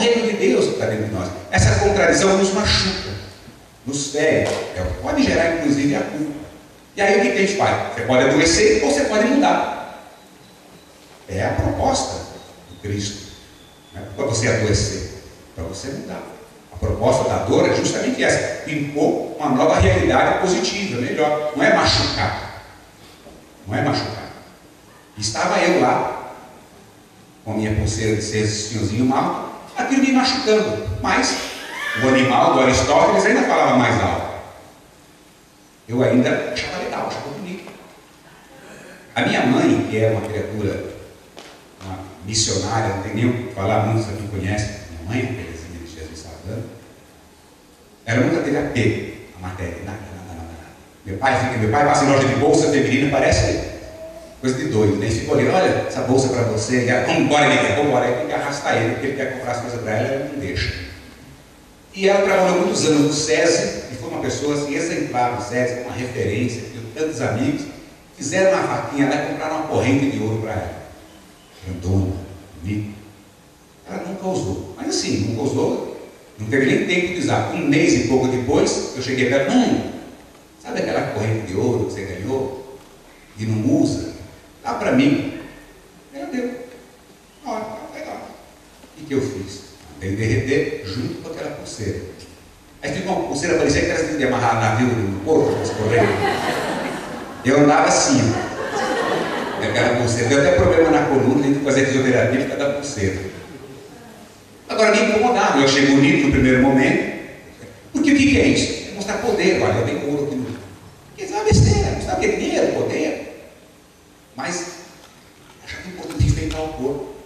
reino de Deus que está dentro de nós. Essa contradição nos machuca, nos fere, pode gerar inclusive a culpa. E aí o que a gente faz? Você pode adoecer ou você pode mudar. É a proposta do Cristo. Não é para você adoecer, para você mudar. A proposta da dor é justamente essa: impor uma nova realidade positiva, melhor. Não é machucar. Não é machucar. Estava eu lá, com a minha pulseira de 6 espinhozinho mal, aquilo me machucando. Mas o animal do Aristóteles ainda falava mais alto. Eu ainda achava legal, achava bonito. A minha mãe, que é uma criatura, uma missionária, não tem nem o que falar, muitos aqui conhecem, minha mãe, a Terezinha de Jesus Salvador, ela nunca teve apego à matéria, nada. Meu pai passa em loja de bolsa feminina, parece coisa de doido, né? E fica olhando, olha, essa bolsa para você, vamos embora, vamos embora. Aí tem que arrastar ele, porque ele quer comprar as coisas para ela, ela não deixa. E ela trabalhou muitos anos no SESI, e foi uma pessoa assim, exemplar no SESI, uma referência, teve tantos amigos, fizeram uma vaquinha lá e compraram uma corrente de ouro para ela. Grandona, bonita. Ela nunca usou, mas assim, nunca usou, não teve nem tempo de usar. Um mês e pouco depois, eu cheguei para ela, mãe, sabe aquela corrente de ouro que você ganhou e não usa? Dá para mim. Ela deu. Olha, tá legal. O que eu fiz? Mandei derreter junto com aquela pulseira. Aí ficou uma pulseira, parecia que era de amarrar navio no corpo, escorrendo. Eu andava assim, aquela pulseira. Deu até problema na coluna, tive que fazer fisioterapia por causa da pulseira. Agora me incomodava. Eu achei bonito no primeiro momento. Porque o que é isso? É mostrar poder. Olha, eu tenho ouro aqui no. Porque isso é uma besteira. Não sabe o que é dinheiro, poder. Mas achava importante enfeitar o corpo.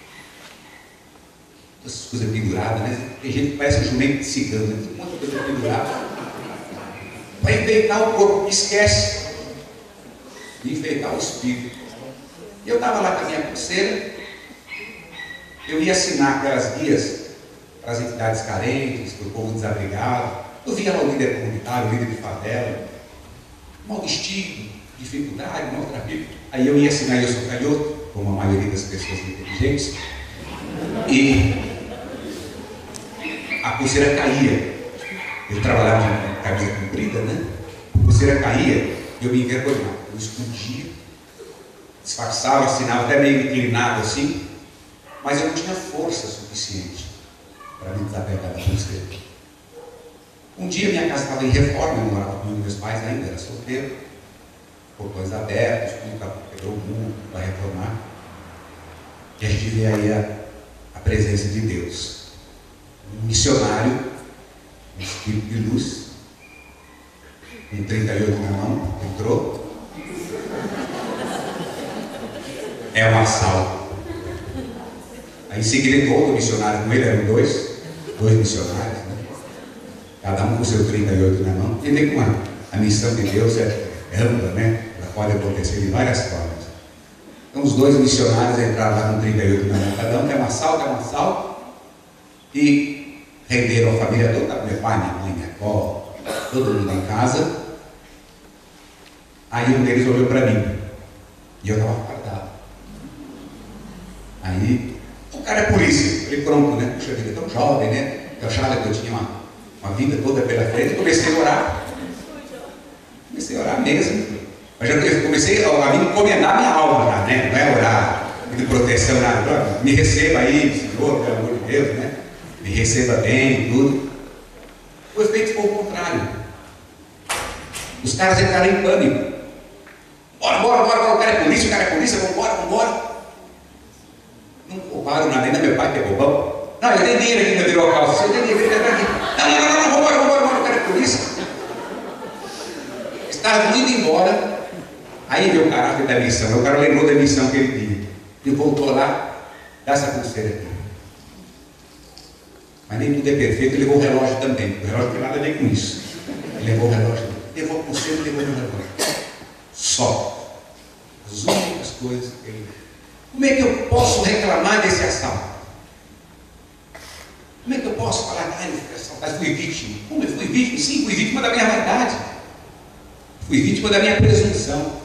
Essas coisas penduradas, né? Tem gente que parece um jumento de cigano, né? Tem um monte de coisa pendurada. Para enfeitar o corpo, esquece de enfeitar o espírito. E eu estava lá com a minha pulseira, eu ia assinar aquelas guias para as entidades carentes, para o povo desabrigado. Eu via lá o líder comunitário, o líder de favela, mau destino, dificuldade, mau trabalho. Aí eu ia assinar, eu sou canhoto, como a maioria das pessoas inteligentes, e a pulseira caía. Eu trabalhava com camisa comprida, né? A pulseira caía e eu me envergonhava. Eu escondia, disfarçava, assinava até meio inclinado assim, mas eu não tinha força suficiente para me desapegar da pulseira. Um dia minha casa estava em reforma, eu morava com meus pais ainda, era solteiro, portões abertos, tudo pegou o mundo para reformar. E a gente vê aí a presença de Deus. Um missionário, um espírito de luz, com 38 na mão, entrou. É um assalto. Aí em seguida entrou outro missionário com ele, eram dois missionários, né? Cada um com seu 38 na mão. E nem com a missão de Deus é ampla, né? Ela pode acontecer de várias formas. Então os dois missionários entraram lá com 38 na mão, cada um é um assalto, e renderam a família toda, meu pai, minha mãe, minha avó, todo mundo em casa. Aí um deles olhou para mim, e eu estava fardado. Aí, o cara é polícia, ele pronto, né? Puxa vida, tão jovem, né? Eu achava que eu tinha uma vida toda pela frente, e comecei a orar. Comecei a orar mesmo. Mas já comecei a me encomendar minha alma, né? Não é orar de proteção, nada. Me receba aí, Senhor, pelo amor de Deus, né? Me receba bem, tudo. O efeito foi o contrário. Os caras entraram em pânico. Bora, o cara é polícia, vambora. Não roubaram nada, ainda meu pai pegou pão. Não, eu tenho dinheiro aqui, meu virou a calça. Eu tenho dinheiro aqui. Não, vambora, o cara é polícia. Estavam indo embora. Aí veio o caráter da missão. O cara lembrou da missão que ele tinha. Ele voltou lá, dá essa pulseira aqui. Mas nem tudo é perfeito, ele levou o relógio também. O relógio não tem nada a ver com isso. Ele levou o relógio, levou a pulseira e levou o relógio. Só. As únicas coisas que ele... Como é que eu posso reclamar desse assalto? Como é que eu posso falar, ele foi assaltado, fui vítima? Como eu fui vítima? Sim, fui vítima da minha vaidade. Fui vítima da minha presunção.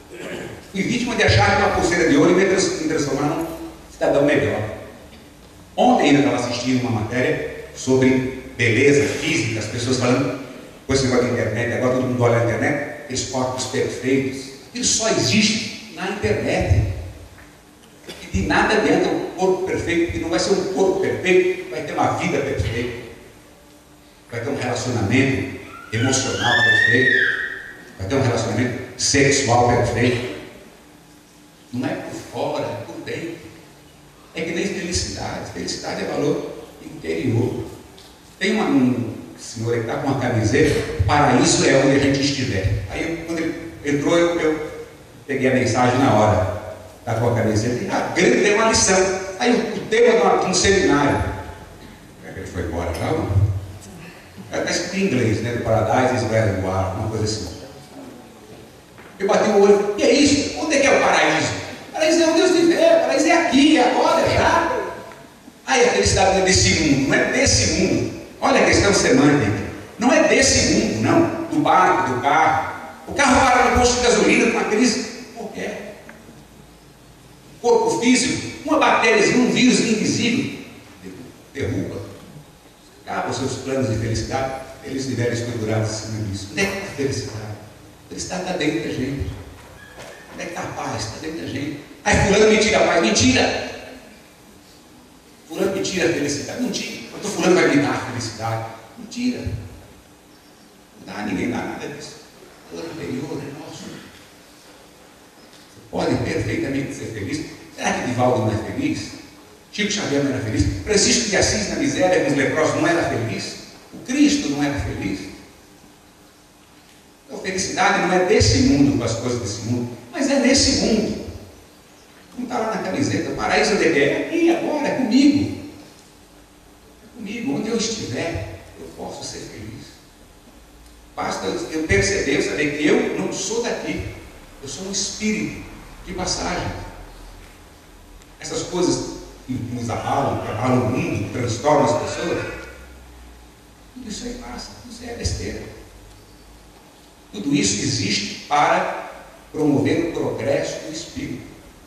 Fui vítima de achar que uma pulseira de ouro me transformar num cidadão melhor. Ontem ainda estava assistindo uma matéria sobre beleza física, as pessoas falando, com esse negócio da internet, agora todo mundo olha na internet, aqueles corpos perfeitos. Aquilo só existe na internet. E de nada adianta um corpo perfeito, porque não vai ser um corpo perfeito, vai ter uma vida perfeita, vai ter um relacionamento emocional perfeito, vai ter um relacionamento sexual perfeito. Não é por fora, é por dentro. É que nem felicidade. Felicidade é valor interior. Tem um senhor que está com uma camiseta, paraíso é onde a gente estiver. Aí quando ele entrou, eu peguei a mensagem na hora. Está com a camiseta e ele deu uma lição. Aí o tema de um seminário. Ele foi embora, calma. Está escrito em inglês, né? Do Paradise is where you are, uma coisa assim. Eu bati o olho, e é isso? Onde é que é o paraíso? O paraíso é onde Deus viver, o paraíso é aqui, agora, já. Aí a felicidade não é desse mundo, não é desse mundo. Olha a questão semântica. Não é desse mundo, não. Do barco, do carro. O carro para no posto de gasolina com uma crise qualquer. Corpo físico, uma bactéria, um vírus invisível, derruba. Acaba os seus planos de felicidade, eles estiverem estruturados em cima disso. Onde é que está a felicidade? A felicidade está dentro da gente. Onde é que está a paz? Está dentro da gente. Aí fulano me tira a paz. Mentira! Fulano me tira a felicidade. Mentira! Então fulano vai me dar a felicidade. Mentira! Não dá, ninguém dá nada disso. O valor interior é nosso. Você pode perfeitamente ser feliz. Será que Divaldo não é feliz? Chico Xavier não era feliz? Francisco de Assis na miséria com os leprosos não era feliz? O Cristo não era feliz? Então, felicidade não é desse mundo, com as coisas desse mundo, mas é nesse mundo. Não está lá na camiseta. O paraíso onde é aqui, agora, é comigo. É comigo. Onde eu estiver, eu posso ser feliz. Basta eu perceber, saber que eu não sou daqui. Eu sou um espírito de passagem. Essas coisas que nos abalam, que abalam o mundo, que transtornam as pessoas, tudo isso aí passa. Tudo isso aí é besteira. Tudo isso existe para promover o progresso do espírito.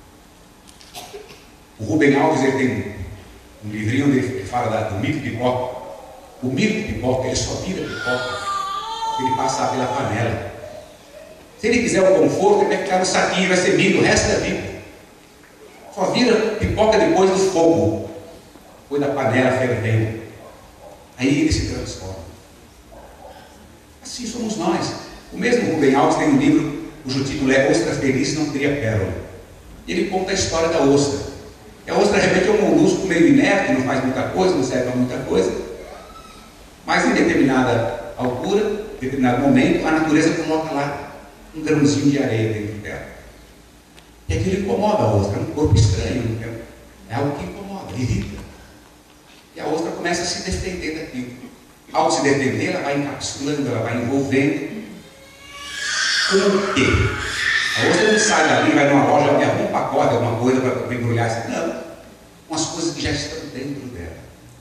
O Rubem Alves ele tem um livrinho onde ele fala do milho de pipoca. O milho de pipoca, ele só vira pipoca se ele passar pela panela. Se ele quiser o conforto, ele vai ficar no saquinho, vai ser milho o resto da vida. Só vira pipoca depois do fogo, depois da panela fervendo. Aí ele se transforma. Assim somos nós. O mesmo Rubem Alves tem um livro cujo título é Ostra Feliz Não Cria Pérola. Ele conta a história da ostra. A ostra realmente é um molusco meio inerte, não faz muita coisa, não serve para muita coisa. Mas em determinada altura, em determinado momento, a natureza coloca lá um grãozinho de areia dentro dela. E aquilo incomoda a ostra, é um corpo estranho, é algo que incomoda, irrita. E a ostra começa a se defender daquilo. Ao se defender, ela vai encapsulando, ela vai envolvendo. Com o quê? A ostra não sai dali, vai numa loja, ela arruma um pacote, alguma coisa para embrulhar assim. Não, com as coisas que já estão dentro dela.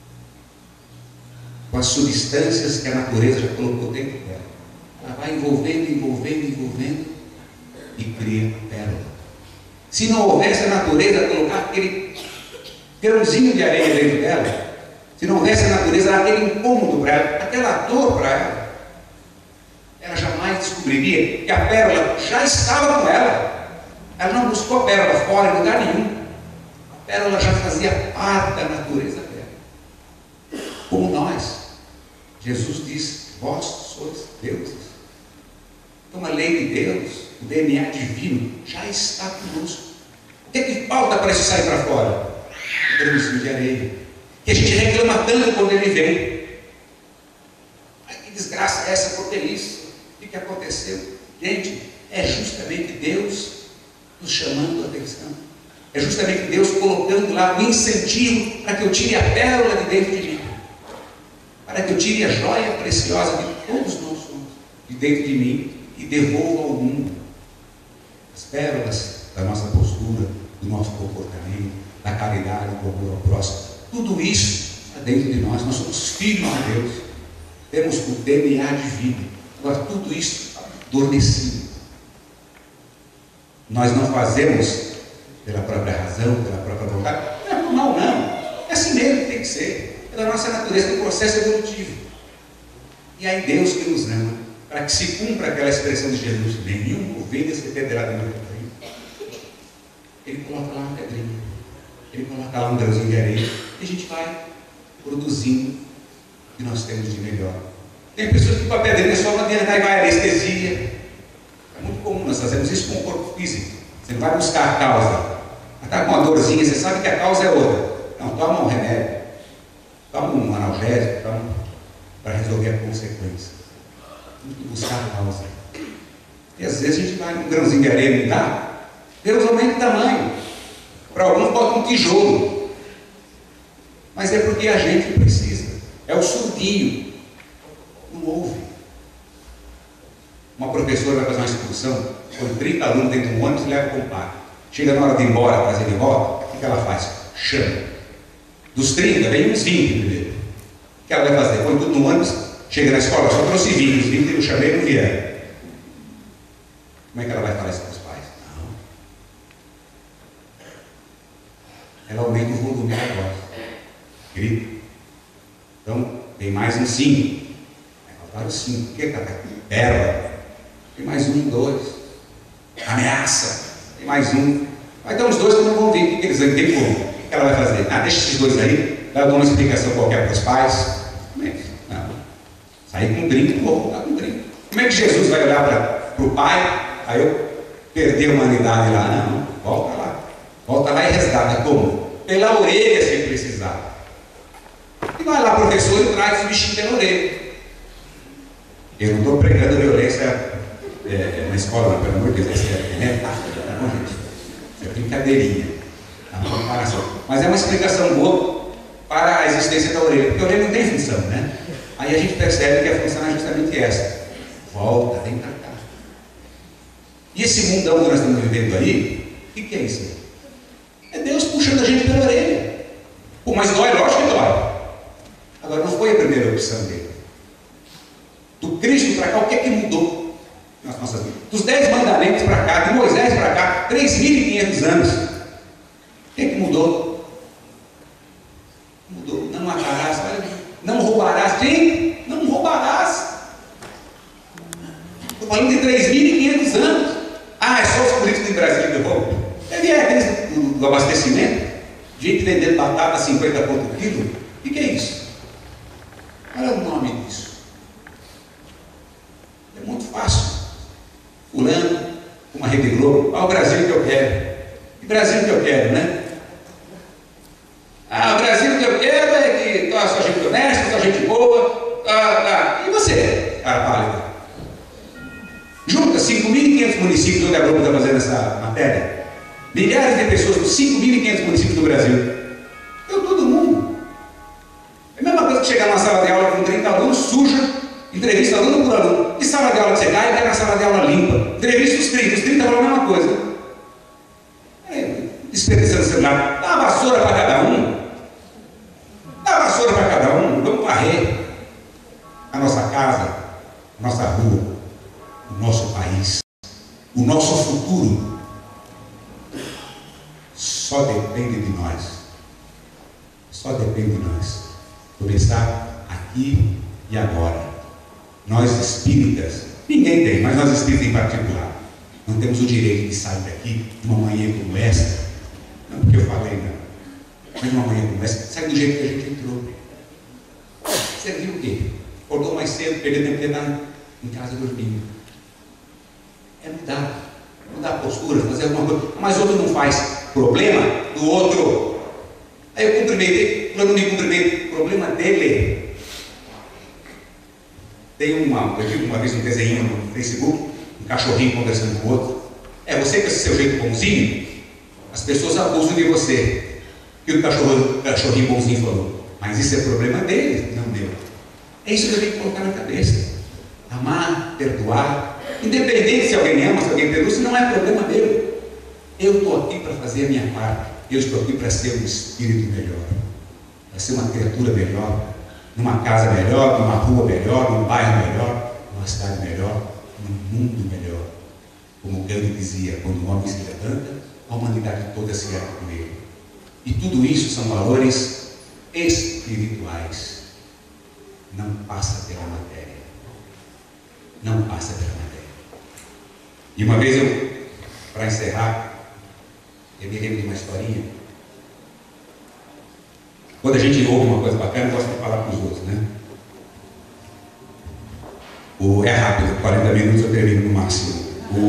Com as substâncias que a natureza já colocou dentro dela. Ela vai envolvendo, envolvendo, envolvendo e cria pérola. Se não houvesse a natureza colocar aquele grãozinho de areia dentro dela, se não houvesse a natureza dar aquele incômodo para ela, aquela dor para ela, ela jamais descobriria que a pérola já estava com ela. Ela não buscou a pérola fora em lugar nenhum. A pérola já fazia parte da natureza dela. Como nós. Jesus disse: vós sois deuses. Então a lei de Deus, o DNA divino, já está conosco. O que é que falta para isso sair para fora? O grãozinho de areia. Que a gente reclama tanto quando ele vem. Ai, que desgraça é essa por ter isso? O que aconteceu? Gente, é justamente Deus nos chamando a atenção. É justamente Deus colocando lá um incentivo para que eu tire a pérola de dentro de mim. Para que eu tire a joia preciosa de todos nós somos, de dentro de mim, e devolva ao mundo as pérolas da nossa postura, do nosso comportamento, da caridade, do amor ao próximo. Tudo isso está dentro de nós. Nós somos filhos de Deus. Temos o DNA divino. Agora, tudo isso adormecido. Nós não fazemos pela própria razão, pela própria vontade. Não é por mal, não. É assim mesmo que tem que ser. É da nossa natureza, do processo evolutivo. E aí Deus que nos ama, para que se cumpra aquela expressão de Jesus: nenhuma ovelha se perderá do meu rebanho. Ele coloca lá uma pedrinha, ele coloca lá um grãozinho de areia, e a gente vai produzindo o que nós temos de melhor. Tem pessoas que com a pedrinha só não adianta, aí vai anestesia. É muito comum, nós fazemos isso com o corpo físico. Você não vai buscar a causa. Está com uma dorzinha, você sabe que a causa é outra. Não, toma um remédio, toma um analgésico, para resolver a consequência. Tem que buscar a causa. E às vezes a gente vai num grãozinho de areia e não dá. Deus aumenta o tamanho. Para alguns bota um tijolo. Mas é porque a gente precisa. É o surdinho. Não ouve. Uma professora vai fazer uma excursão, põe 30 alunos dentro de um ônibus e leva para o parque. Chega na hora de ir embora, trazer de volta, o que ela faz? Chama. Dos 30, vem uns 20 primeiro. O que ela vai fazer? Põe tudo no ônibus, chega na escola, só trouxe 20, os 20 eu chamei e não vieram. Como é que ela vai falar isso para os pais? Não. Ela aumenta o volume da voz. Grita. Então, tem mais um 5. Vai faltar os 5. O que é que ela está aqui? Pérola. Tem mais um, 2. Ameaça. Tem mais um. Vai ter uns 2 que não vão vir. O que eles vão ter como? O que ela vai fazer? Ah, deixa esses 2 aí. Dá uma explicação qualquer para os pais. Como é que? Não. Sair com 30, não vou voltar com 30. Como é que Jesus vai olhar para o pai? Aí eu perdi a humanidade lá. Não. Volta lá. Volta lá e resgata. Como? Pela orelha, se precisar. E vai lá, professor, e traz o bichinho pela orelha. Eu não estou pregando violência na escola, não, pelo amor de Deus, né? Tá bom, gente? Isso é brincadeirinha. Tá uma comparação. Mas é uma explicação boa para a existência da orelha, porque a orelha não tem função, né? Aí a gente percebe que a função é justamente essa. Volta, vem para cá. E esse mundão que nós estamos vivendo aí, o que é isso? É Deus puxando a gente pela orelha. Pô, mas dói, lógico que dói. Agora, não foi a primeira opção dele. Do Cristo para cá, o que é que mudou nas nossas vidas? Dos 10 mandamentos para cá, de Moisés para cá, 3.500 anos. O que é que mudou? Mudou. Não matarás, não roubarás. Sim, não roubarás. Estou falando de 3.500 anos. Ah, é só os políticos em Brasília que roubam? Deve aqueles do abastecimento, gente vendendo batata a 50 conto o quilo. O que é isso? Qual é o nome disso? É muito fácil. Fulano, uma Rede Globo, o Brasil que eu quero. Que Brasil que eu quero, né? O Brasil que eu quero é que só gente honesta, só gente boa. E você, cara pálido? Junta 5.500 municípios onde a Globo está fazendo essa matéria. Milhares de pessoas dos 5.500 municípios do Brasil. Eu, todo mundo. É a mesma coisa que chegar numa sala de aula com 30 alunos, suja, entrevista aluno por aluno. E sala de aula que você cai, pega a sala de aula limpa. Entrevista os 30 falam a mesma coisa. Desperdiçando o celular. Dá uma vassoura para cada um. Dá uma vassoura para cada um. Vamos varrer a nossa casa, a nossa rua, o nosso país, o nosso futuro. Só depende de nós. Só depende de nós. Começar aqui e agora. Nós espíritas, ninguém tem, mas nós espíritas em particular, não temos o direito de sair daqui de uma manhã como essa. Não porque eu falei, não. Mas uma manhã como essa, sai do jeito que a gente entrou. Você viu o quê? Acordou mais cedo, perdeu tempo de estar em casa dormindo. É mudar a postura, fazer alguma coisa. Mas o outro não faz. Problema do outro. Aí eu cumprimentei, eu não me cumprimento. Problema dele. Eu vi uma vez um desenho no Facebook, um cachorrinho conversando com o outro. Você com esse seu jeito bonzinho, as pessoas abusam de você. E o cachorrinho bonzinho falou, mas isso é problema dele, não meu. É isso que eu tenho que colocar na cabeça. Amar, perdoar. Independente se alguém ama, se alguém perdoa, isso não é problema dele. Eu estou aqui para fazer a minha parte. Eu estou aqui para ser um espírito melhor, para ser uma criatura melhor, numa casa melhor, numa rua melhor, num bairro melhor, numa cidade melhor, num mundo melhor. Como Gandhi dizia, quando o homem se levanta, a humanidade toda se ergue com ele. E tudo isso são valores espirituais. Não passa pela matéria. Não passa pela matéria. E uma vez eu, para encerrar, eu me lembro de uma historinha. Quando a gente ouve uma coisa bacana, gosta de falar para os outros, né? É rápido, 40 minutos eu termino no máximo.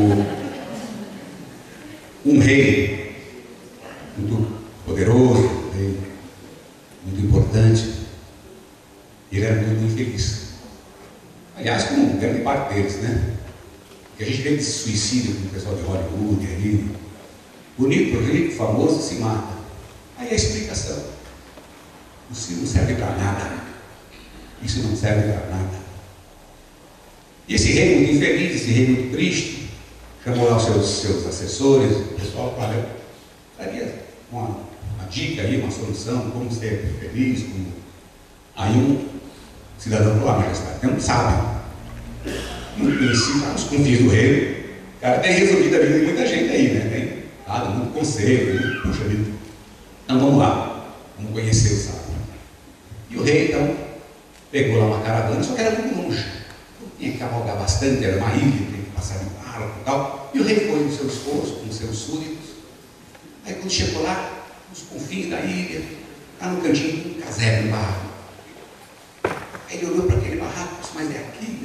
Um rei muito poderoso, um rei muito importante, ele era muito infeliz. Aliás, como grande parte deles, né? Porque a gente vê esse suicídio com o pessoal de Hollywood, ali, bonito, rico, famoso, se mata. Aí a explicação: isso não serve para nada. Isso não serve para nada. E esse rei muito infeliz, esse rei muito triste, chamou lá os seus assessores, o pessoal, olha, daria uma dica aí, uma solução, como ser feliz. Aí um cidadão falou: majestade, tem um sábio, muito conhecido nos confins do reino, o cara tem resolvido a vida de muita gente aí, né? Tem dado muito conselho, né? Puxa vida. Então vamos lá, vamos conhecer o sábio. E o rei então pegou lá uma caravana, só que era muito longe, tinha que cavalgar bastante, era uma ilha, tinha que passar de barco e tal. E o rei foi no seu esposo, com os seus súditos. Aí quando chegou lá, nos confins da ilha, lá no cantinho, um casebre, um barraco. Aí ele olhou para aquele barraco, mas é aqui, né?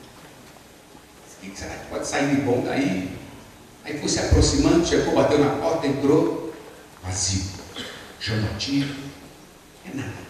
O que será que pode sair de bom daí? Aí foi se aproximando, chegou, bateu na porta, entrou, vazio, chamativo, não é nada.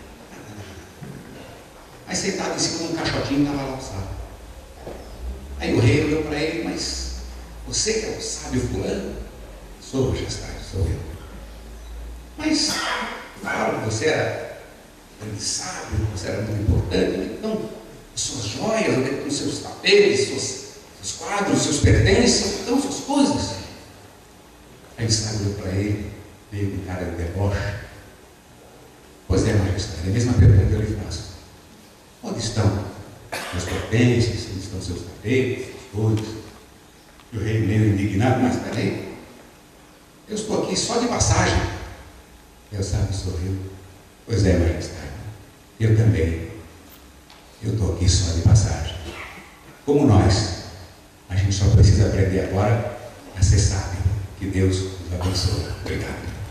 Aí sentado em cima de um caixotinho, estava lá o sábio. Aí o rei olhou para ele: mas você que é o sábio fulano? Sou, majestade, sou eu. Mas claro, você era grande sábio, você era muito importante. Então, suas joias, onde estão seus tapetes, seus quadros, seus pertences, então suas coisas. Aí o sábio olhou para ele, veio com cara de deboche. Pois é, majestade, a mesma pergunta que eu lhe faço. Onde estão meus pertences? Onde estão seus tapetes, suas coisas? E o rei meio indignado: mas peraí, eu estou aqui só de passagem. E o sábio sorriu: pois é, majestade, eu também. Eu estou aqui só de passagem. Como nós, a gente só precisa aprender agora a ser sábio. Que Deus nos abençoe. Obrigado.